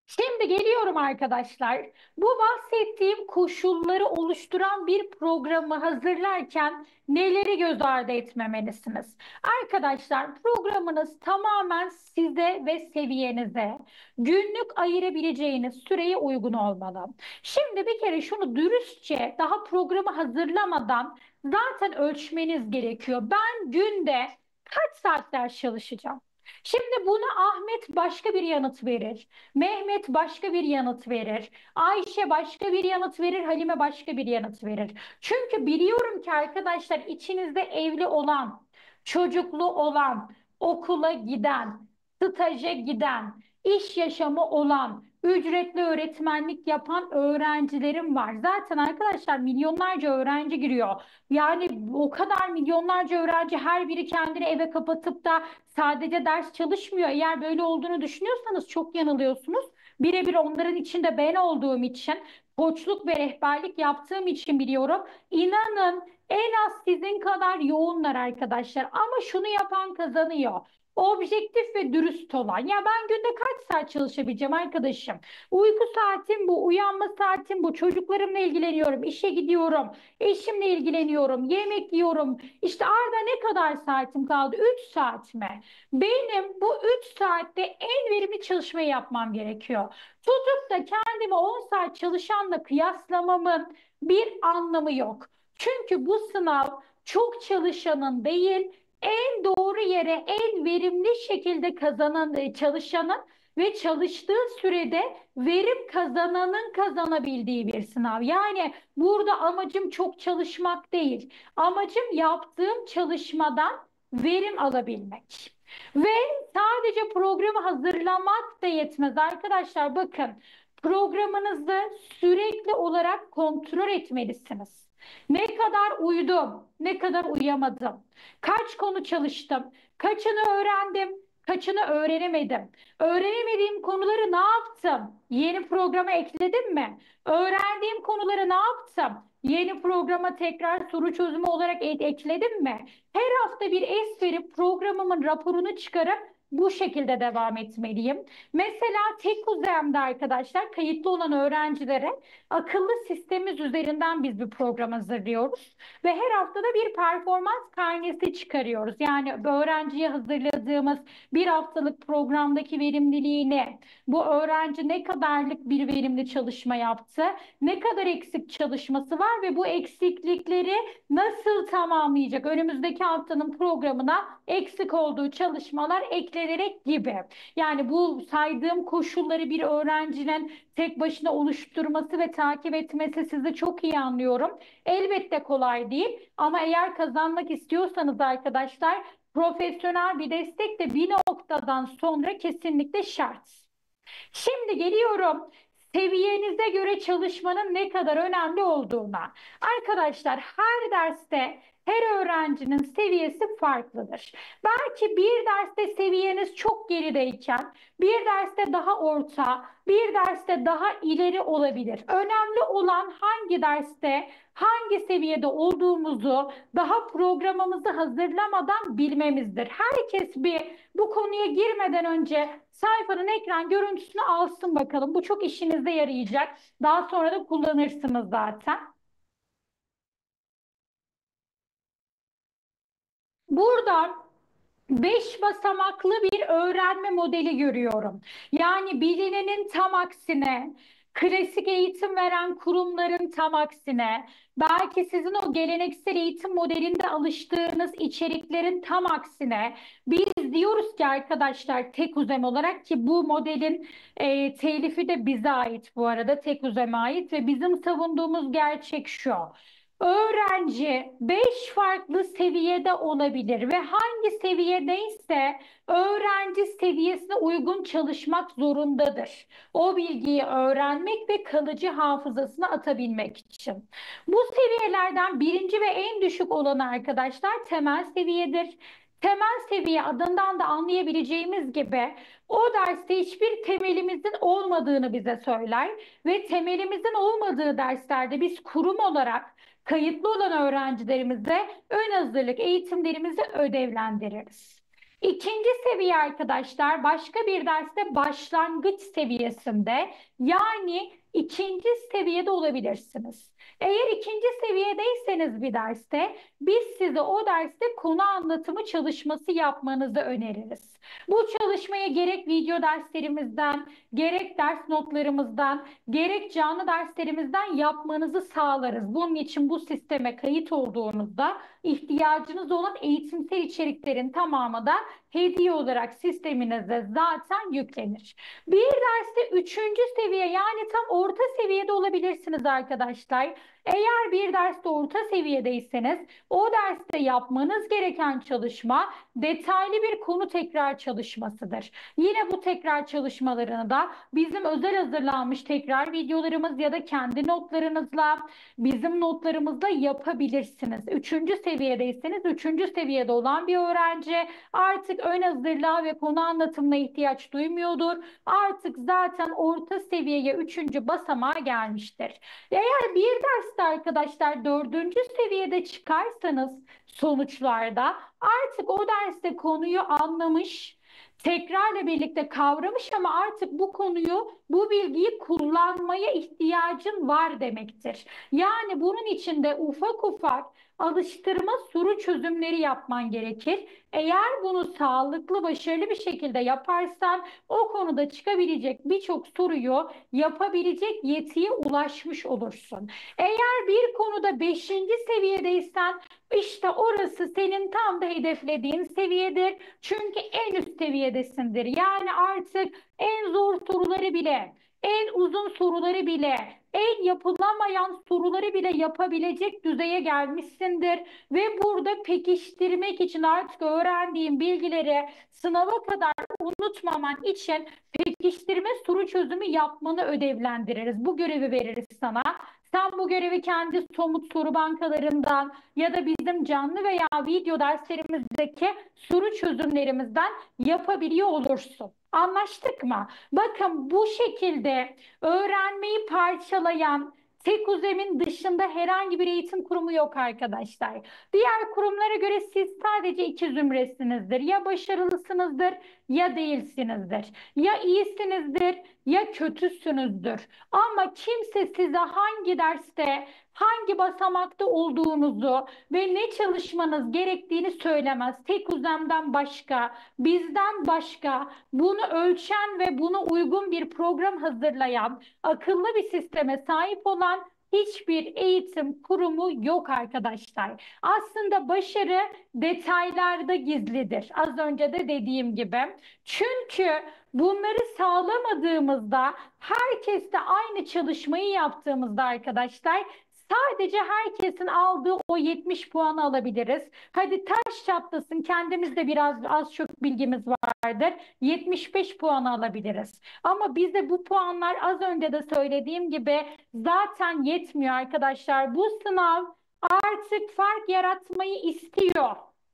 Şimdi geliyorum arkadaşlar. Bu bahsettiğim koşulları oluşturan bir programı hazırlarken neleri göz ardı etmemelisiniz? Arkadaşlar programınız tamamen size ve seviyenize, günlük ayırabileceğiniz süreye uygun olmalı. Şimdi bir kere şunu dürüstçe daha programı hazırlamadan zaten ölçmeniz gerekiyor. Ben günde kaç saat ders çalışacağım? Şimdi buna Ahmet başka bir yanıt verir. Mehmet başka bir yanıt verir. Ayşe başka bir yanıt verir. Halime başka bir yanıt verir. Çünkü biliyorum ki arkadaşlar içinizde evli olan, çocuklu olan, okula giden, staja giden, iş yaşamı olan, ücretli öğretmenlik yapan öğrencilerim var. Zaten arkadaşlar milyonlarca öğrenci giriyor. Yani o kadar milyonlarca öğrenci her biri kendini eve kapatıp da sadece ders çalışmıyor. Eğer böyle olduğunu düşünüyorsanız çok yanılıyorsunuz. Birebir onların içinde ben olduğum için, koçluk ve rehberlik yaptığım için biliyorum. İnanın en az sizin kadar yoğunlar arkadaşlar. Ama şunu yapan kazanıyor. Objektif ve dürüst olan. Ya ben günde kaç saat çalışabileceğim arkadaşım? Uyku saatim bu, uyanma saatim bu. Çocuklarımla ilgileniyorum, işe gidiyorum, eşimle ilgileniyorum, yemek yiyorum. İşte Arda ne kadar saatim kaldı? 3 saat mi? Benim bu 3 saatte en verimli çalışmayı yapmam gerekiyor. Tutup da kendimi 10 saat çalışanla kıyaslamamın bir anlamı yok. Çünkü bu sınav çok çalışanın değil, en doğru yere en verimli şekilde kazanan çalışanın ve çalıştığı sürede verim kazananın kazanabildiği bir sınav. Yani burada amacım çok çalışmak değil. Amacım yaptığım çalışmadan verim alabilmek. Ve sadece programı hazırlamak da yetmez arkadaşlar. Bakın programınızı sürekli olarak kontrol etmelisiniz. Ne kadar uyudum, ne kadar uyamadım, kaç konu çalıştım, kaçını öğrendim, kaçını öğrenemedim. Öğrenemediğim konuları ne yaptım? Yeni programa ekledim mi? Öğrendiğim konuları ne yaptım? Yeni programa tekrar soru çözümü olarak ekledim mi? Her hafta bir es verip programımın raporunu çıkarıp bu şekilde devam etmeliyim. Mesela tek uzamda arkadaşlar kayıtlı olan öğrencilere akıllı sistemimiz üzerinden biz bir program hazırlıyoruz ve her haftada bir performans karnesi çıkarıyoruz. Yani öğrenciye hazırladığımız bir haftalık programdaki verimliliğini, bu öğrenci ne kadarlık bir verimli çalışma yaptı, ne kadar eksik çalışması var ve bu eksiklikleri nasıl tamamlayacak? Önümüzdeki haftanın programına eksik olduğu çalışmalar eklenerek gibi. Yani bu saydığım koşulları bir öğrencinin tek başına oluşturması ve takip etmesi sizi çok iyi anlıyorum. Elbette kolay değil ama eğer kazanmak istiyorsanız arkadaşlar profesyonel bir destek de bir noktadan sonra kesinlikle şart. Şimdi geliyorum seviyenize göre çalışmanın ne kadar önemli olduğuna. Arkadaşlar her derste her öğrencinin seviyesi farklıdır. Belki bir derste seviyeniz çok gerideyken bir derste daha orta, bir derste daha ileri olabilir. Önemli olan hangi derste hangi seviyede olduğumuzu daha programımızı hazırlamadan bilmemizdir. Herkes bir bu konuya girmeden önce sayfanın ekran görüntüsünü alsın bakalım. Bu çok işinize yarayacak. Daha sonra da kullanırsınız zaten. Burada 5 basamaklı bir öğrenme modeli görüyorum. Yani bilinenin tam aksine, klasik eğitim veren kurumların tam aksine, belki sizin o geleneksel eğitim modelinde alıştığınız içeriklerin tam aksine, biz diyoruz ki arkadaşlar TEKUZEM olarak ki bu modelin telifi de bize ait bu arada TEKUZEM'e ait ve bizim savunduğumuz gerçek şu. Öğrenci 5 farklı seviyede olabilir ve hangi seviyedeyse öğrenci seviyesine uygun çalışmak zorundadır. O bilgiyi öğrenmek ve kalıcı hafızasına atabilmek için. Bu seviyelerden birinci ve en düşük olanı arkadaşlar temel seviyedir. Temel seviye adından da anlayabileceğimiz gibi o derste hiçbir temelimizin olmadığını bize söyler ve temelimizin olmadığı derslerde biz kurum olarak kayıtlı olan öğrencilerimize ön hazırlık eğitimlerimizi ödevlendiririz. İkinci seviye arkadaşlar başka bir derste başlangıç seviyesinde, yani ikinci seviyede olabilirsiniz. Eğer ikinci seviyedeyseniz bir derste, biz size o derste konu anlatımı çalışması yapmanızı öneririz. Bu çalışmayı gerek video derslerimizden, gerek ders notlarımızdan, gerek canlı derslerimizden yapmanızı sağlarız. Bunun için bu sisteme kayıt olduğunuzda ihtiyacınız olan eğitimsel içeriklerin tamamı da hediye olarak sisteminize zaten yüklenir. Bir derste üçüncü seviye, yani tam orta seviyede olabilirsiniz arkadaşlar. Eğer bir derste orta seviyedeyseniz, o derste yapmanız gereken çalışma detaylı bir konu tekrar çalışmasıdır. Yine bu tekrar çalışmalarını da bizim özel hazırlanmış tekrar videolarımız ya da kendi notlarınızla, bizim notlarımızla yapabilirsiniz. Üçüncü seviyedeyseniz, üçüncü seviyede olan bir öğrenci artık ön hazırlığa ve konu anlatımına ihtiyaç duymuyordur. Artık zaten orta seviyeye, üçüncü basamağa gelmiştir. Eğer bir derste arkadaşlar dördüncü seviyede çıkarsanız sonuçlarda, artık o derste konuyu anlamış, tekrarla birlikte kavramış ama artık bu konuyu, bu bilgiyi kullanmaya ihtiyacın var demektir. Yani bunun için de ufak ufak alıştırma soru çözümleri yapman gerekir. Eğer bunu sağlıklı, başarılı bir şekilde yaparsan, o konuda çıkabilecek birçok soruyu yapabilecek yetiye ulaşmış olursun. Eğer bir konuda beşinci seviyedeysen, işte orası senin tam da hedeflediğin seviyedir. Çünkü en üst seviyedesindir. Yani artık en zor soruları bile, en uzun soruları bile, en yapılamayan soruları bile yapabilecek düzeye gelmişsindir. Ve burada pekiştirmek için artık öğrendiğin bilgileri sınava kadar unutmaman için pekiştirme soru çözümü yapmanı ödevlendiririz. Bu görevi veririz sana. Sen bu görevi kendi somut soru bankalarından ya da bizim canlı veya video derslerimizdeki soru çözümlerimizden yapabiliyor olursun. Anlaştık mı? Bakın, bu şekilde öğrenmeyi parçalayan, TEKUZEM'in dışında herhangi bir eğitim kurumu yok arkadaşlar. Diğer kurumlara göre siz sadece iki zümresinizdir. Ya başarılısınızdır ya değilsinizdir. Ya iyisinizdir ya kötüsünüzdür. Ama kimse size hangi derste, hangi basamakta olduğunuzu ve ne çalışmanız gerektiğini söylemez. TEKUZEM'den başka, bizden başka bunu ölçen ve buna uygun bir program hazırlayan, akıllı bir sisteme sahip olan hiçbir eğitim kurumu yok arkadaşlar. Aslında başarı detaylarda gizlidir. Az önce de dediğim gibi. Çünkü bunları sağlamadığımızda, herkesle aynı çalışmayı yaptığımızda arkadaşlar, sadece herkesin aldığı o 70 puanı alabiliriz. Hadi taş çatlasın, kendimizde biraz az çok bilgimiz vardır. 75 puanı alabiliriz. Ama bize bu puanlar, az önce de söylediğim gibi, zaten yetmiyor arkadaşlar. Bu sınav artık fark yaratmayı istiyor.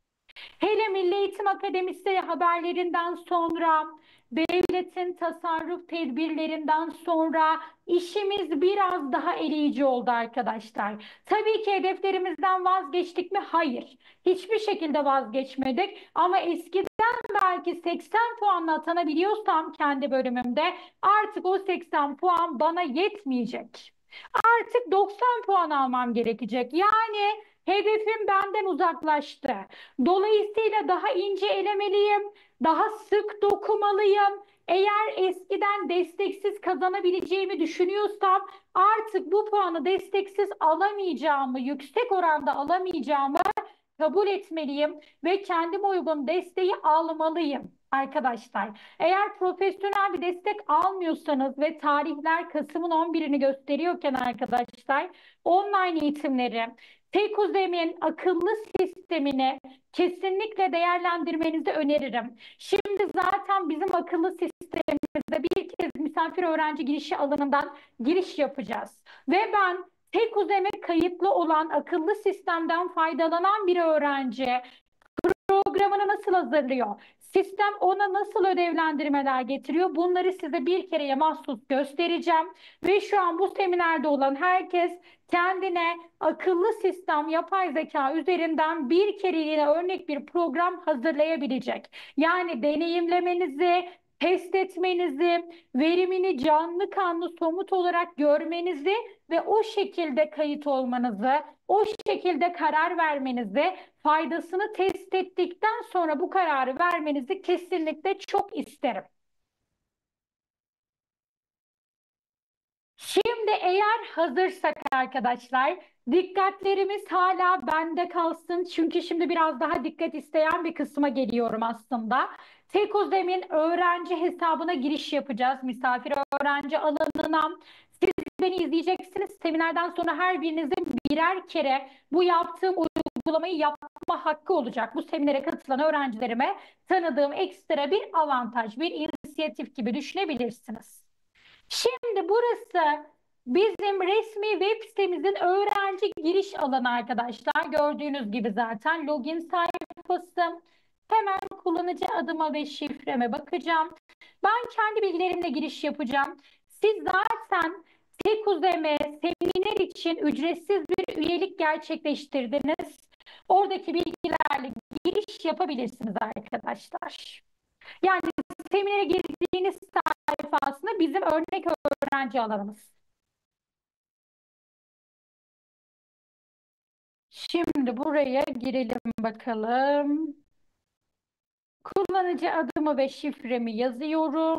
Hele Milli Eğitim Akademisi haberlerinden sonra, devletin tasarruf tedbirlerinden sonra işimiz biraz daha eleyici oldu arkadaşlar. Tabii ki hedeflerimizden vazgeçtik mi? Hayır. Hiçbir şekilde vazgeçmedik. Ama eskiden belki 80 puanla atanabiliyorsam kendi bölümümde, artık o 80 puan bana yetmeyecek. Artık 90 puan almam gerekecek. Yani hedefim benden uzaklaştı. Dolayısıyla daha ince elemeliyim, daha sık dokumalıyım. Eğer eskiden desteksiz kazanabileceğimi düşünüyorsam, artık bu puanı desteksiz alamayacağımı, yüksek oranda alamayacağımı kabul etmeliyim ve kendime uygun desteği almalıyım arkadaşlar. Eğer profesyonel bir destek almıyorsanız ve tarihler Kasım'ın 11'ini gösteriyorken arkadaşlar, online eğitimleri, TEKUZEM'in akıllı sistemini kesinlikle değerlendirmenizi öneririm. Şimdi zaten bizim akıllı sistemimizde bir kez misafir öğrenci girişi alanından giriş yapacağız. Ve ben TEKUZEM'e kayıtlı olan akıllı sistemden faydalanan bir öğrenci programını nasıl hazırlıyor? Sistem ona nasıl ödevlendirmeler getiriyor? Bunları size bir kereye mahsus göstereceğim. Ve şu an bu seminerde olan herkes kendine akıllı sistem, yapay zeka üzerinden bir kereliğine örnek bir program hazırlayabilecek. Yani deneyimlemenizi, test etmenizi, verimini canlı kanlı somut olarak görmenizi ve o şekilde kayıt olmanızı, o şekilde karar vermenizi, faydasını test ettikten sonra bu kararı vermenizi kesinlikle çok isterim. Şimdi eğer hazırsak arkadaşlar, dikkatlerimiz hala bende kalsın. Çünkü şimdi biraz daha dikkat isteyen bir kısma geliyorum aslında. Tekozem'in öğrenci hesabına giriş yapacağız. Misafir öğrenci alanına. Siz beni izleyeceksiniz. Seminerden sonra her birinizin birer kere bu yaptığım uygulamayı yapma hakkı olacak. Bu seminere katılan öğrencilerime tanıdığım ekstra bir avantaj, bir inisiyatif gibi düşünebilirsiniz. Şimdi burası bizim resmi web sitemizin öğrenci giriş alanı arkadaşlar. Gördüğünüz gibi zaten login sayfası. Hemen kullanıcı adıma ve şifreme bakacağım. Ben kendi bilgilerimle giriş yapacağım. Siz zaten Tekuzeme seminer için ücretsiz bir üyelik gerçekleştirdiniz. Oradaki bilgilerle giriş yapabilirsiniz arkadaşlar. Yani seminere girdiğiniz sayfa aslında bizim örnek öğrenci alanımız. Şimdi buraya girelim bakalım. Kullanıcı adımı ve şifremi yazıyorum.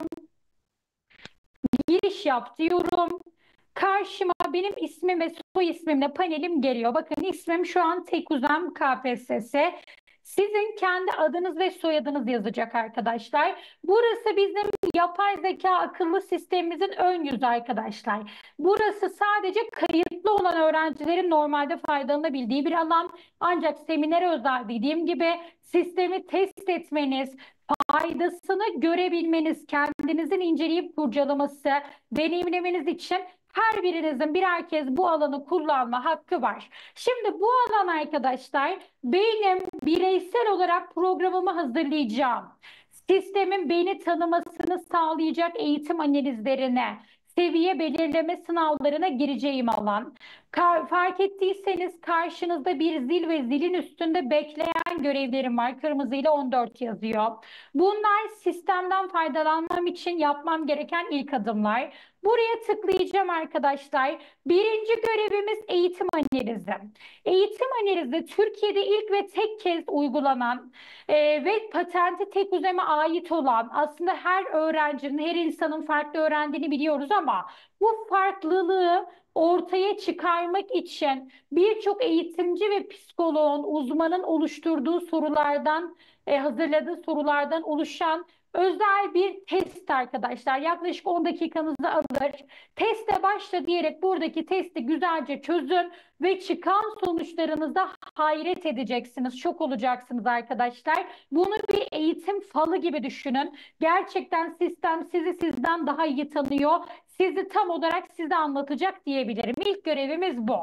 Giriş yap diyorum. Karşıma benim ismim ve soy ismimle panelim geliyor. Bakın ismim şu an Tekuzem KPSS. Sizin kendi adınız ve soyadınız yazacak arkadaşlar. Burası bizim yapay zeka akıllı sistemimizin ön yüzü arkadaşlar. Burası sadece kayıtlı olan öğrencilerin normalde faydalanabildiği bir alan. Ancak seminere özel dediğim gibi sistemi test etmeniz, faydasını görebilmeniz, kendinizin inceleyip kurcalaması, deneyimlemeniz için her birinizin birer kez bu alanı kullanma hakkı var. Şimdi bu alan arkadaşlar benim bireysel olarak programımı hazırlayacağım. Sistemin beni tanımasını sağlayacak eğitim analizlerine, seviye belirleme sınavlarına gireceğim alan. Fark ettiyseniz karşınızda bir zil ve zilin üstünde bekleyen görevlerim var. Kırmızıyla 14 yazıyor. Bunlar sistemden faydalanmam için yapmam gereken ilk adımlar. Buraya tıklayacağım arkadaşlar. Birinci görevimiz eğitim analizi. Eğitim analizi Türkiye'de ilk ve tek kez uygulanan ve patenti tek uzeme ait olan aslında her öğrencinin, her insanın farklı öğrendiğini biliyoruz ama bu farklılığı ortaya çıkarmak için birçok eğitimci ve psikoloğun, uzmanın oluşturduğu sorulardan, hazırladığı sorulardan oluşan özel bir test arkadaşlar. Yaklaşık 10 dakikanızı alır. Teste başla diyerek buradaki testi güzelce çözün ve çıkan sonuçlarınızda hayret edeceksiniz. Şok olacaksınız arkadaşlar. Bunu bir eğitim falı gibi düşünün. Gerçekten sistem sizi sizden daha iyi tanıyor. Sizi tam olarak size anlatacak diyebilirim. İlk görevimiz bu.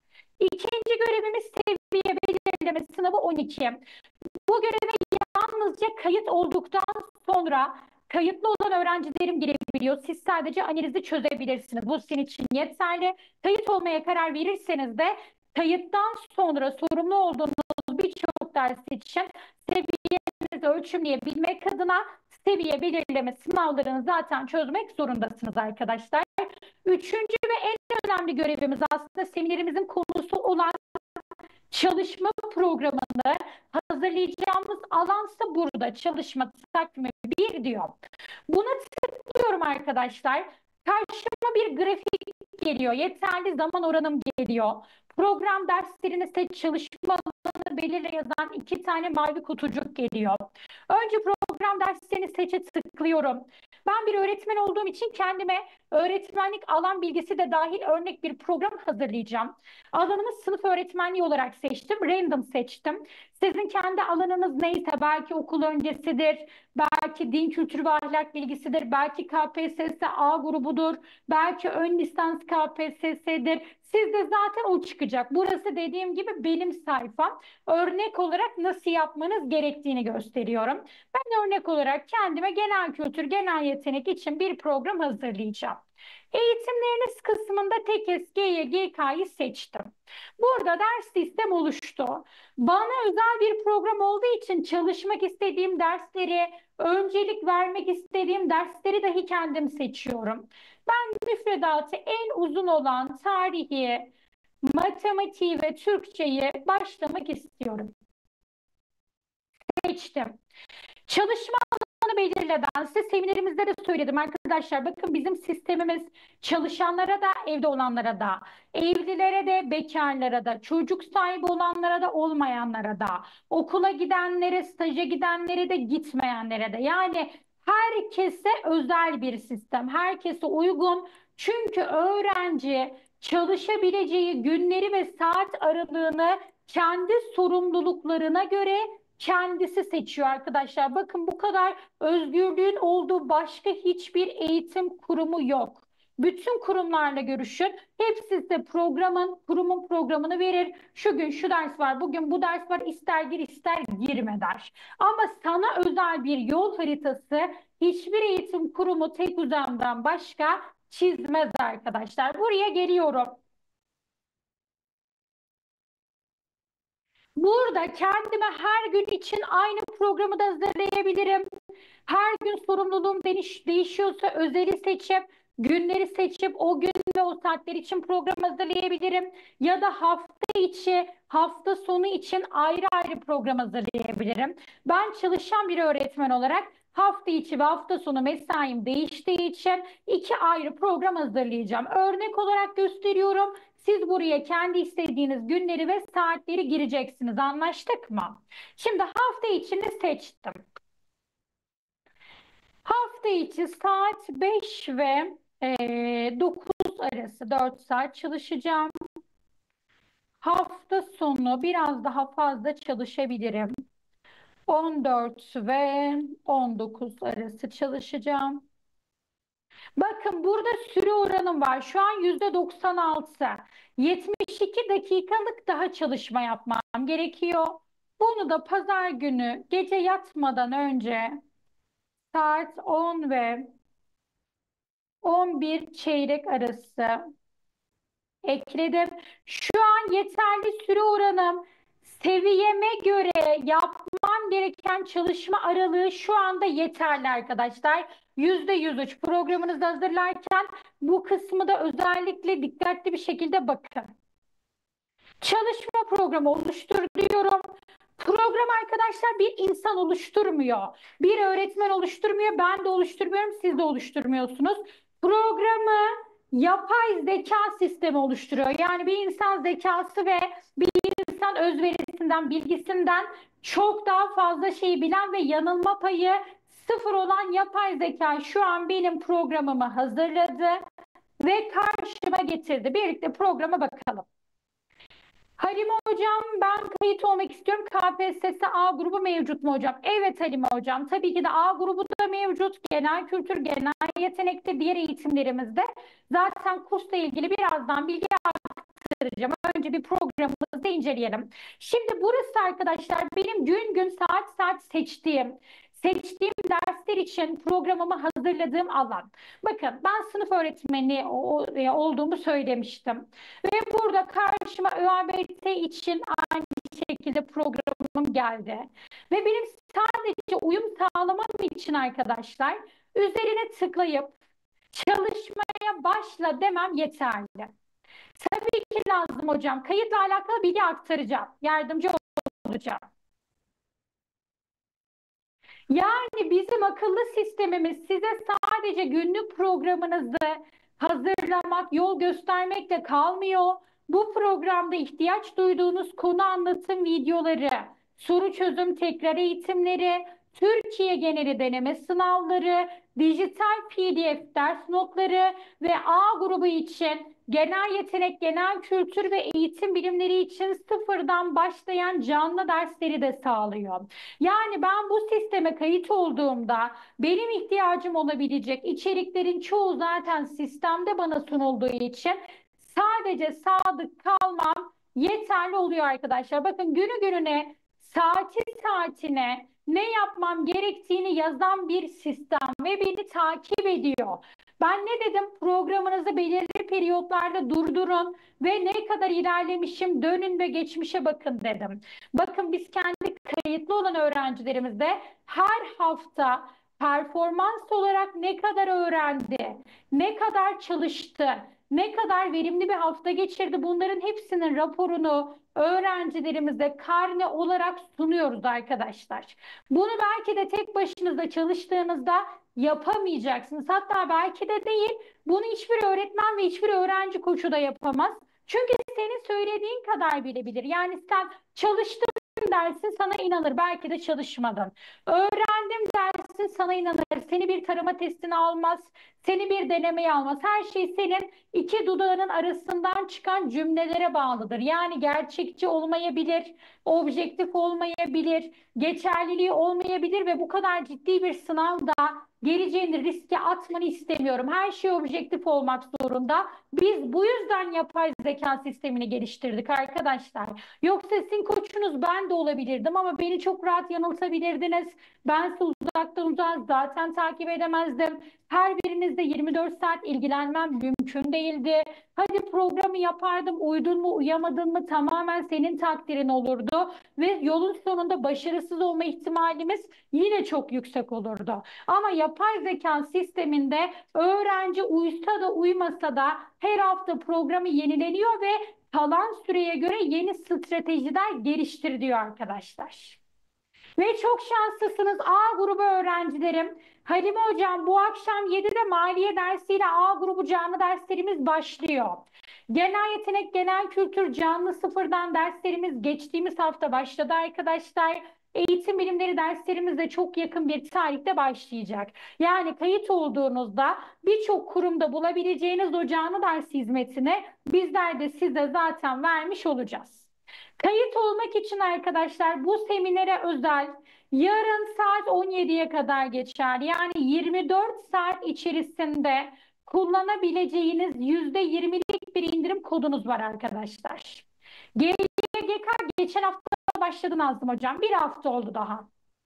İkinci görevimiz seviye belirleme sınavı 12. Bu göreve yalnızca kayıt olduktan sonra kayıtlı olan öğrencilerim girebiliyor. Siz sadece analizi çözebilirsiniz. Bu sizin için yeterli. Kayıt olmaya karar verirseniz de kayıttan sonra sorumlu olduğunuz birçok ders için seviyenizi ölçümleyebilmek adına seviye belirleme sınavlarını zaten çözmek zorundasınız arkadaşlar. Üçüncü ve en önemli görevimiz aslında seminerimizin konusu olan çalışma programını hazırlayacağımız alansa burada çalışma takvimi 1 diyor. Buna tıklıyorum arkadaşlar. Karşıma bir grafik geliyor. Yeterli zaman oranım geliyor. Program derslerini seç, çalışma alanı belirle yazan 2 tane mavi kutucuk geliyor. Önce program derslerini seçe tıklıyorum. Ben bir öğretmen olduğum için kendime öğretmenlik alan bilgisi de dahil örnek bir program hazırlayacağım. Alanımı sınıf öğretmenliği olarak seçtim. Random seçtim. Sizin kendi alanınız neyse, belki okul öncesidir, belki din kültürü ve ahlak bilgisidir, belki KPSS A grubudur, belki ön lisans KPSS'dir. Sizde zaten o çıkacak. Burası dediğim gibi benim sayfam. Örnek olarak nasıl yapmanız gerektiğini gösteriyorum. Ben örnek olarak kendime genel kültür, genel yetenek için bir program hazırlayacağım. Eğitimleriniz kısmında TEKES, GY, GK'yı seçtim. Burada ders sistem oluştu. Bana özel bir program olduğu için çalışmak istediğim dersleri, öncelik vermek istediğim dersleri dahi kendim seçiyorum. Ben müfredatı en uzun olan tarihi, matematiği ve Türkçeyi başlamak istiyorum. Seçtim. Çalışma alanı belirleden, size seminerimizde de söyledim arkadaşlar. Bakın bizim sistemimiz çalışanlara da, evde olanlara da, evlilere de, bekarlara da, çocuk sahibi olanlara da, olmayanlara da, okula gidenlere, staja gidenlere de, gitmeyenlere de. Yani herkese özel bir sistem, herkese uygun. Çünkü öğrenci çalışabileceği günleri ve saat aralığını kendi sorumluluklarına göre kendisi seçiyor arkadaşlar. Bakın, bu kadar özgürlüğün olduğu başka hiçbir eğitim kurumu yok. Bütün kurumlarla görüşün. Hepsi size kurumun programını verir. Şu gün şu ders var, bugün bu ders var, ister gir ister girme der. Ama sana özel bir yol haritası hiçbir eğitim kurumu tek düzemden başka çizmez arkadaşlar. Buraya geliyorum. Burada kendime her gün için aynı programı da hazırlayabilirim. Her gün sorumluluğum değişiyorsa özeli seçip, günleri seçip o gün ve o saatler için program hazırlayabilirim. Ya da hafta içi, hafta sonu için ayrı ayrı program hazırlayabilirim. Ben çalışan bir öğretmen olarak hafta içi ve hafta sonu mesaim değiştiği için iki ayrı program hazırlayacağım. Örnek olarak gösteriyorum. Siz buraya kendi istediğiniz günleri ve saatleri gireceksiniz. Anlaştık mı? Şimdi hafta içini seçtim. Hafta içi saat 5 ve 9 arası 4 saat çalışacağım. Hafta sonu biraz daha fazla çalışabilirim. 14 ve 19 arası çalışacağım. Bakın, burada süre oranım var. Şu an %96. 72 dakikalık daha çalışma yapmam gerekiyor. Bunu da pazar günü gece yatmadan önce saat 10 ve 11 çeyrek arası ekledim. Şu an yeterli süre oranım, seviyeme göre yapmam gereken çalışma aralığı şu anda yeterli arkadaşlar. %103 programınızı hazırlarken bu kısmı da özellikle dikkatli bir şekilde bakın. Çalışma programı oluştur diyorum. Program arkadaşlar bir insan oluşturmuyor. Bir öğretmen oluşturmuyor. Ben de oluşturmuyorum. Siz de oluşturmuyorsunuz. Programı yapay zeka sistemi oluşturuyor. Yani bir insan zekası ve bir insan özverisinden, bilgisinden çok daha fazla şey bilen ve yanılma payı sıfır olan yapay zeka şu an benim programımı hazırladı ve karşıma getirdi. Birlikte programa bakalım. Halime hocam, ben kayıt olmak istiyorum. KPSS A grubu mevcut mu hocam? Evet Halime hocam. Tabii ki de A grubu da mevcut. Genel kültür, genel yetenekte, diğer eğitimlerimizde. Zaten kursla ilgili birazdan bilgi aktaracağım. Önce bir programımızı inceleyelim. Şimdi burası arkadaşlar benim gün gün saat saat seçtiğim dersler için programımı hazırladığım alan. Bakın, ben sınıf öğretmeni olduğumu söylemiştim. Ve burada karşıma ÖABT için aynı şekilde programım geldi. Ve benim sadece uyum sağlamam için arkadaşlar üzerine tıklayıp çalışmaya başla demem yeterli. Tabii ki lazım hocam. Kayıtla alakalı bilgi aktaracağım. Yardımcı olacağım. Yani bizim akıllı sistemimiz size sadece günlük programınızı hazırlamak, yol göstermekle kalmıyor. Bu programda ihtiyaç duyduğunuz konu anlatım videoları, soru çözüm tekrar eğitimleri, Türkiye geneli deneme sınavları, dijital PDF ders notları ve A grubu için genel yetenek, genel kültür ve eğitim bilimleri için sıfırdan başlayan canlı dersleri de sağlıyor. Yani ben bu sisteme kayıt olduğumda benim ihtiyacım olabilecek içeriklerin çoğu zaten sistemde bana sunulduğu için sadece sadık kalmam yeterli oluyor arkadaşlar. Bakın günü gününe, saati saatine ne yapmam gerektiğini yazan bir sistem ve beni takip ediyor. Ben ne dedim? Programınızı belirli periyotlarda durdurun ve ne kadar ilerlemişim dönün ve geçmişe bakın dedim. Bakın biz kendi kayıtlı olan öğrencilerimizde her hafta performans olarak ne kadar öğrendi, ne kadar çalıştı, ne kadar verimli bir hafta geçirdi, bunların hepsinin raporunu öğrencilerimize karne olarak sunuyoruz arkadaşlar. Bunu belki de tek başınıza çalıştığınızda yapamayacaksınız. Hatta belki de değil, bunu hiçbir öğretmen ve hiçbir öğrenci koçu da yapamaz. Çünkü senin söylediğin kadar bilebilir. Yani sen çalıştın dersin, sana inanır. Belki de çalışmadın. Öğrendim dersin, sana inanır. Seni bir tarama testine almaz. Seni bir denemeye almaz. Her şey senin iki dudağının arasından çıkan cümlelere bağlıdır. Yani gerçekçi olmayabilir, objektif olmayabilir, geçerliliği olmayabilir ve bu kadar ciddi bir sınavda geleceğini riske atmanı istemiyorum. Her şey objektif olmak zorunda. Biz bu yüzden yapay zeka sistemini geliştirdik arkadaşlar. Yoksa sizin koçunuz ben de olabilirdim ama beni çok rahat yanıltabilirdiniz. Ben sizi uzaktan uzağa zaten takip edemezdim. Her birinizle 24 saat ilgilenmem mümkün değildi. Hadi programı yapardım, uydun mu uyamadın mı tamamen senin takdirin olurdu ve yolun sonunda başarısız olma ihtimalimiz yine çok yüksek olurdu. Ama yapay zeka sisteminde öğrenci uysa da uymasa da her hafta programı yenileniyor ve kalan süreye göre yeni stratejiler geliştiriliyor arkadaşlar. Ve çok şanslısınız A grubu öğrencilerim. Halime Hocam bu akşam 7'de maliye dersiyle A grubu canlı derslerimiz başlıyor. Genel yetenek, genel kültür canlı sıfırdan derslerimiz geçtiğimiz hafta başladı arkadaşlar. Eğitim bilimleri derslerimiz de çok yakın bir tarihte başlayacak. Yani kayıt olduğunuzda birçok kurumda bulabileceğiniz o canlı ders hizmetini bizler de size zaten vermiş olacağız. Kayıt olmak için arkadaşlar bu seminere özel yarın saat 17'ye kadar geçer. Yani 24 saat içerisinde kullanabileceğiniz %20'lik bir indirim kodunuz var arkadaşlar. GGK geçen hafta başladı Nazım Hocam. Bir hafta oldu daha.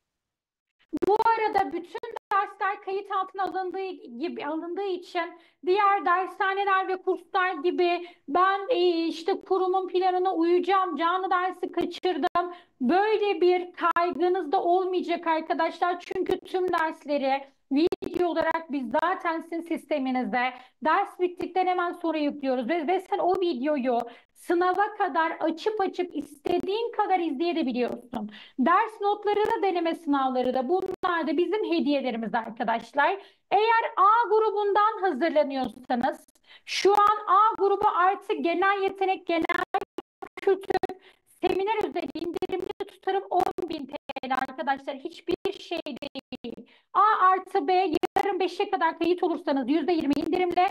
Bu arada bütün dersler kayıt altına alındığı için diğer dershaneler ve kurslar gibi ben işte kurumun planına uyacağım, canlı dersi kaçırdım. Böyle bir kaygınız da olmayacak arkadaşlar. Çünkü tüm dersleri video olarak biz zaten sizin sisteminizde ders bittikten hemen sonra yüklüyoruz ve sen o videoyu sınava kadar açıp açıp istediğin kadar izleyebiliyorsun. Ders notları da deneme sınavları da bunlar da bizim hediyelerimiz arkadaşlar. Eğer A grubundan hazırlanıyorsanız şu an A grubu artı genel yetenek, genel kültür seminer özel indirimli tutarım 10.000 TL arkadaşlar. Hiçbir şey değil. A artı B yarın 5'e kadar kayıt olursanız %20 indirimle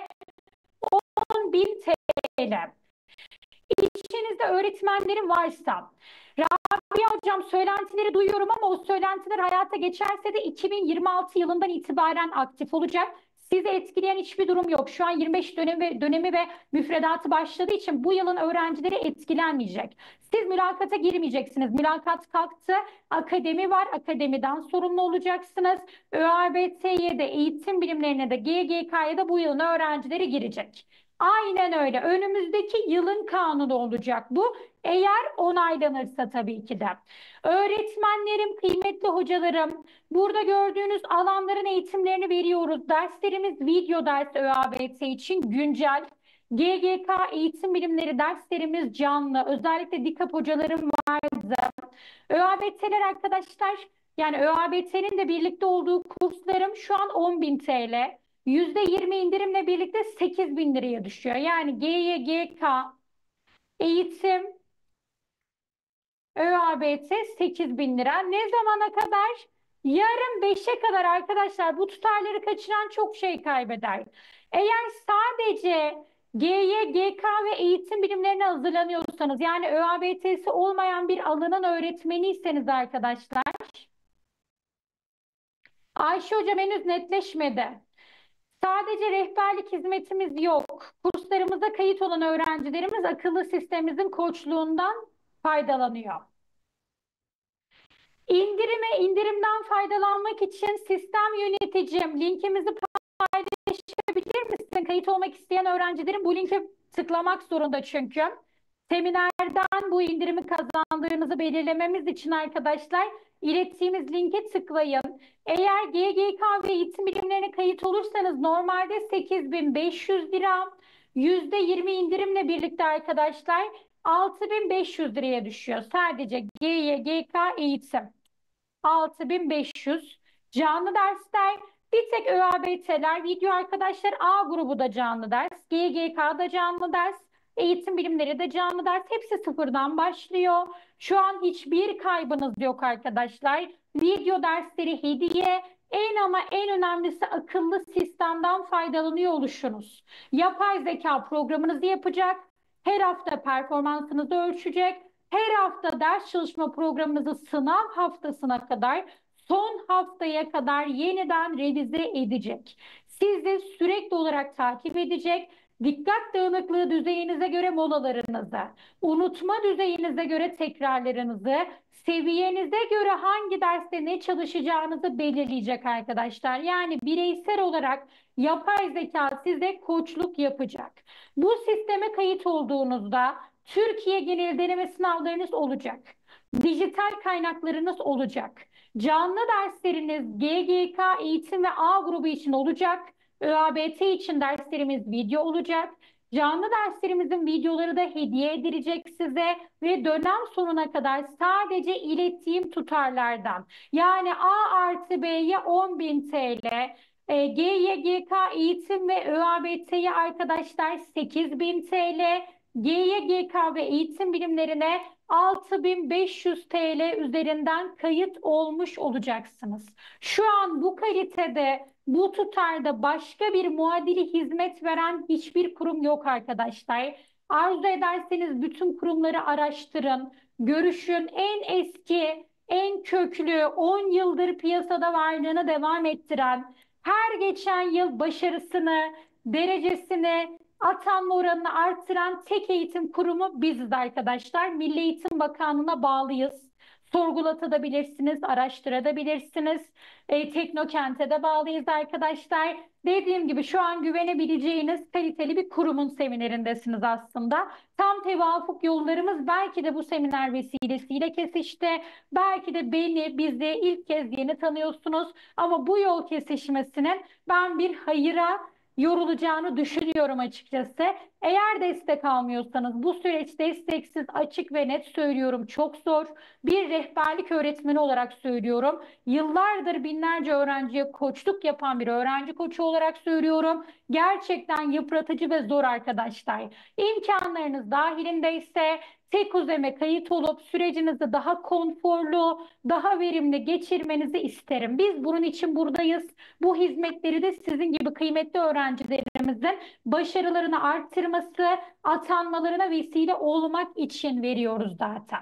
10.000 TL. İçinizde öğretmenlerim varsa, Rabia Hocam söylentileri duyuyorum ama o söylentiler hayata geçerse de 2026 yılından itibaren aktif olacak. Sizi etkileyen hiçbir durum yok. Şu an 25 dönemi ve müfredatı başladığı için bu yılın öğrencileri etkilenmeyecek. Siz mülakata girmeyeceksiniz. Mülakat kalktı. Akademi var. Akademiden sorumlu olacaksınız. ÖABT'ye de eğitim bilimlerine de GGK'ya da bu yılın öğrencileri girecek. Aynen öyle. Önümüzdeki yılın kanunu olacak bu. Eğer onaylanırsa tabii ki de. Öğretmenlerim, kıymetli hocalarım, burada gördüğünüz alanların eğitimlerini veriyoruz. Derslerimiz video ders ÖABT için güncel. GGK eğitim bilimleri derslerimiz canlı. Özellikle dikkat hocalarım vardı. ÖABT'ler arkadaşlar, yani ÖABT'nin de birlikte olduğu kurslarım şu an 10.000 TL. %20 indirimle birlikte 8.000 liraya düşüyor. Yani GYGK eğitim ÖABT 8.000 lira. Ne zamana kadar? Yarın 5'e kadar arkadaşlar bu tutarları kaçıran çok şey kaybeder. Eğer sadece G'ye, GK ve eğitim bilimlerine hazırlanıyorsanız, yani ÖABT'si olmayan bir alanın öğretmeniyseniz arkadaşlar, Ayşe hocam henüz netleşmedi. Sadece rehberlik hizmetimiz yok. Kurslarımıza kayıt olan öğrencilerimiz akıllı sistemimizin koçluğundan faydalanıyor. İndirimden faydalanmak için sistem yöneticim linkimizi paylaşabilir misin? Kayıt olmak isteyen öğrencilerin bu linke tıklamak zorunda çünkü. Seminerden bu indirimi kazandığınızı belirlememiz için arkadaşlar ilettiğimiz linke tıklayın. Eğer GGK ve eğitim bilimlerine kayıt olursanız normalde 8.500 lira, %20 indirimle birlikte arkadaşlar 6.500 liraya düşüyor. Sadece GYGK eğitim. 6.500 canlı dersler, bir tek ÖABT'ler, video arkadaşlar A grubu da canlı ders, GGK'da canlı ders, eğitim bilimleri de canlı ders. Hepsi sıfırdan başlıyor. Şu an hiçbir kaybınız yok arkadaşlar. Video dersleri hediye. Ama en önemlisi akıllı sistemden faydalanıyor oluşunuz. Yapay zeka programınızı yapacak. Her hafta performansınızı ölçecek. Her hafta ders çalışma programınızı sınav haftasına kadar, son haftaya kadar yeniden revize edecek. Sizi sürekli olarak takip edecek. Dikkat dağınıklığı düzeyinize göre molalarınızı, unutma düzeyinize göre tekrarlarınızı, seviyenize göre hangi derste ne çalışacağınızı belirleyecek arkadaşlar. Yani bireysel olarak yapay zeka size koçluk yapacak. Bu sisteme kayıt olduğunuzda Türkiye genel deneme sınavlarınız olacak. Dijital kaynaklarınız olacak. Canlı dersleriniz GGK eğitim ve A grubu için olacak. ÖABT için derslerimiz video olacak. Canlı derslerimizin videoları da hediye edilecek size ve dönem sonuna kadar sadece ilettiğim tutarlardan, yani A artı B'ye 10.000 TL, GYGK eğitim ve ÖABT'ye arkadaşlar 8.000 TL, GYGK ve eğitim bilimlerine 6.500 TL üzerinden kayıt olmuş olacaksınız. Şu an bu kalitede, bu tutarda başka bir muadili hizmet veren hiçbir kurum yok arkadaşlar. Arzu ederseniz bütün kurumları araştırın, görüşün. En eski, en köklü, 10 yıldır piyasada varlığını devam ettiren, her geçen yıl başarısını, derecesini, atanma oranını arttıran tek eğitim kurumu biziz arkadaşlar. Milli Eğitim Bakanlığı'na bağlıyız. Sorgulatabilirsiniz, araştırabilirsiniz. Teknokent'e de bağlıyız arkadaşlar. Dediğim gibi şu an güvenebileceğiniz kaliteli bir kurumun seminerindesiniz aslında. Tam tevafuk yollarımız belki de bu seminer vesilesiyle kesişti. Belki de bizi ilk kez yeni tanıyorsunuz. Ama bu yol kesişmesinin ben bir hayıra yorulacağını düşünüyorum açıkçası. Eğer destek almıyorsanız bu süreç desteksiz, açık ve net söylüyorum, çok zor. Bir rehberlik öğretmeni olarak söylüyorum. Yıllardır binlerce öğrenciye koçluk yapan bir öğrenci koçu olarak söylüyorum. Gerçekten yıpratıcı ve zor arkadaşlar. İmkanlarınız dahilindeyse tek uzeme kayıt olup sürecinizi daha konforlu, daha verimli geçirmenizi isterim. Biz bunun için buradayız. Bu hizmetleri de sizin gibi kıymetli öğrencilerimizin başarılarını arttırması, atanmalarına vesile olmak için veriyoruz zaten.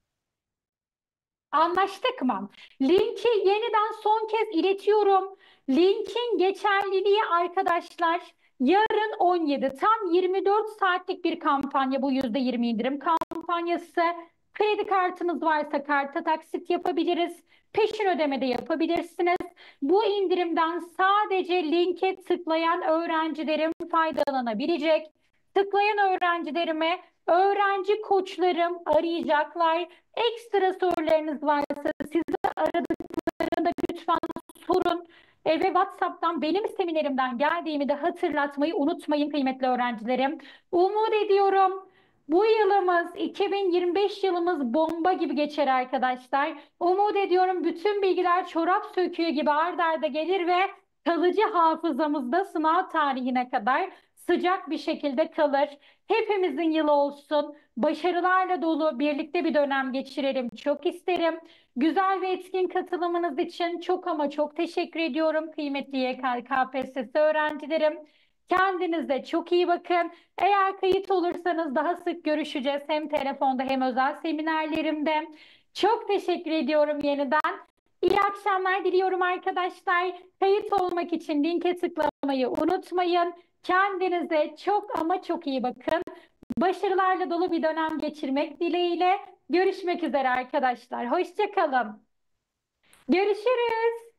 Anlaştık mı? Linki yeniden son kez iletiyorum. Linkin geçerliliği arkadaşlar yarın 17, tam 24 saatlik bir kampanya, bu %20 indirim kampanyası. Kredi kartınız varsa karta taksit yapabiliriz. Peşin ödeme de yapabilirsiniz. Bu indirimden sadece linke tıklayan öğrencilerim faydalanabilecek. Tıklayan öğrencilerime öğrenci koçlarım arayacaklar. Ekstra sorularınız varsa sizi aradıklarında lütfen sorun. Ve WhatsApp'tan benim seminerimden geldiğimi de hatırlatmayı unutmayın kıymetli öğrencilerim. Umut ediyorum bu yılımız, 2025 yılımız bomba gibi geçer arkadaşlar. Umut ediyorum bütün bilgiler çorap söküğü gibi ard arda gelir ve kalıcı hafızamızda sınav tarihine kadar sıcak bir şekilde kalır. Hepimizin yılı olsun. Başarılarla dolu birlikte bir dönem geçirelim. Çok isterim. Güzel ve etkin katılımınız için çok ama çok teşekkür ediyorum kıymetli YKS öğrencilerim. Kendinize çok iyi bakın. Eğer kayıt olursanız daha sık görüşeceğiz hem telefonda hem özel seminerlerimde. Çok teşekkür ediyorum yeniden. İyi akşamlar diliyorum arkadaşlar. Kayıt olmak için linke tıklamayı unutmayın. Kendinize çok ama çok iyi bakın. Başarılarla dolu bir dönem geçirmek dileğiyle görüşmek üzere arkadaşlar. Hoşça kalın. Görüşürüz.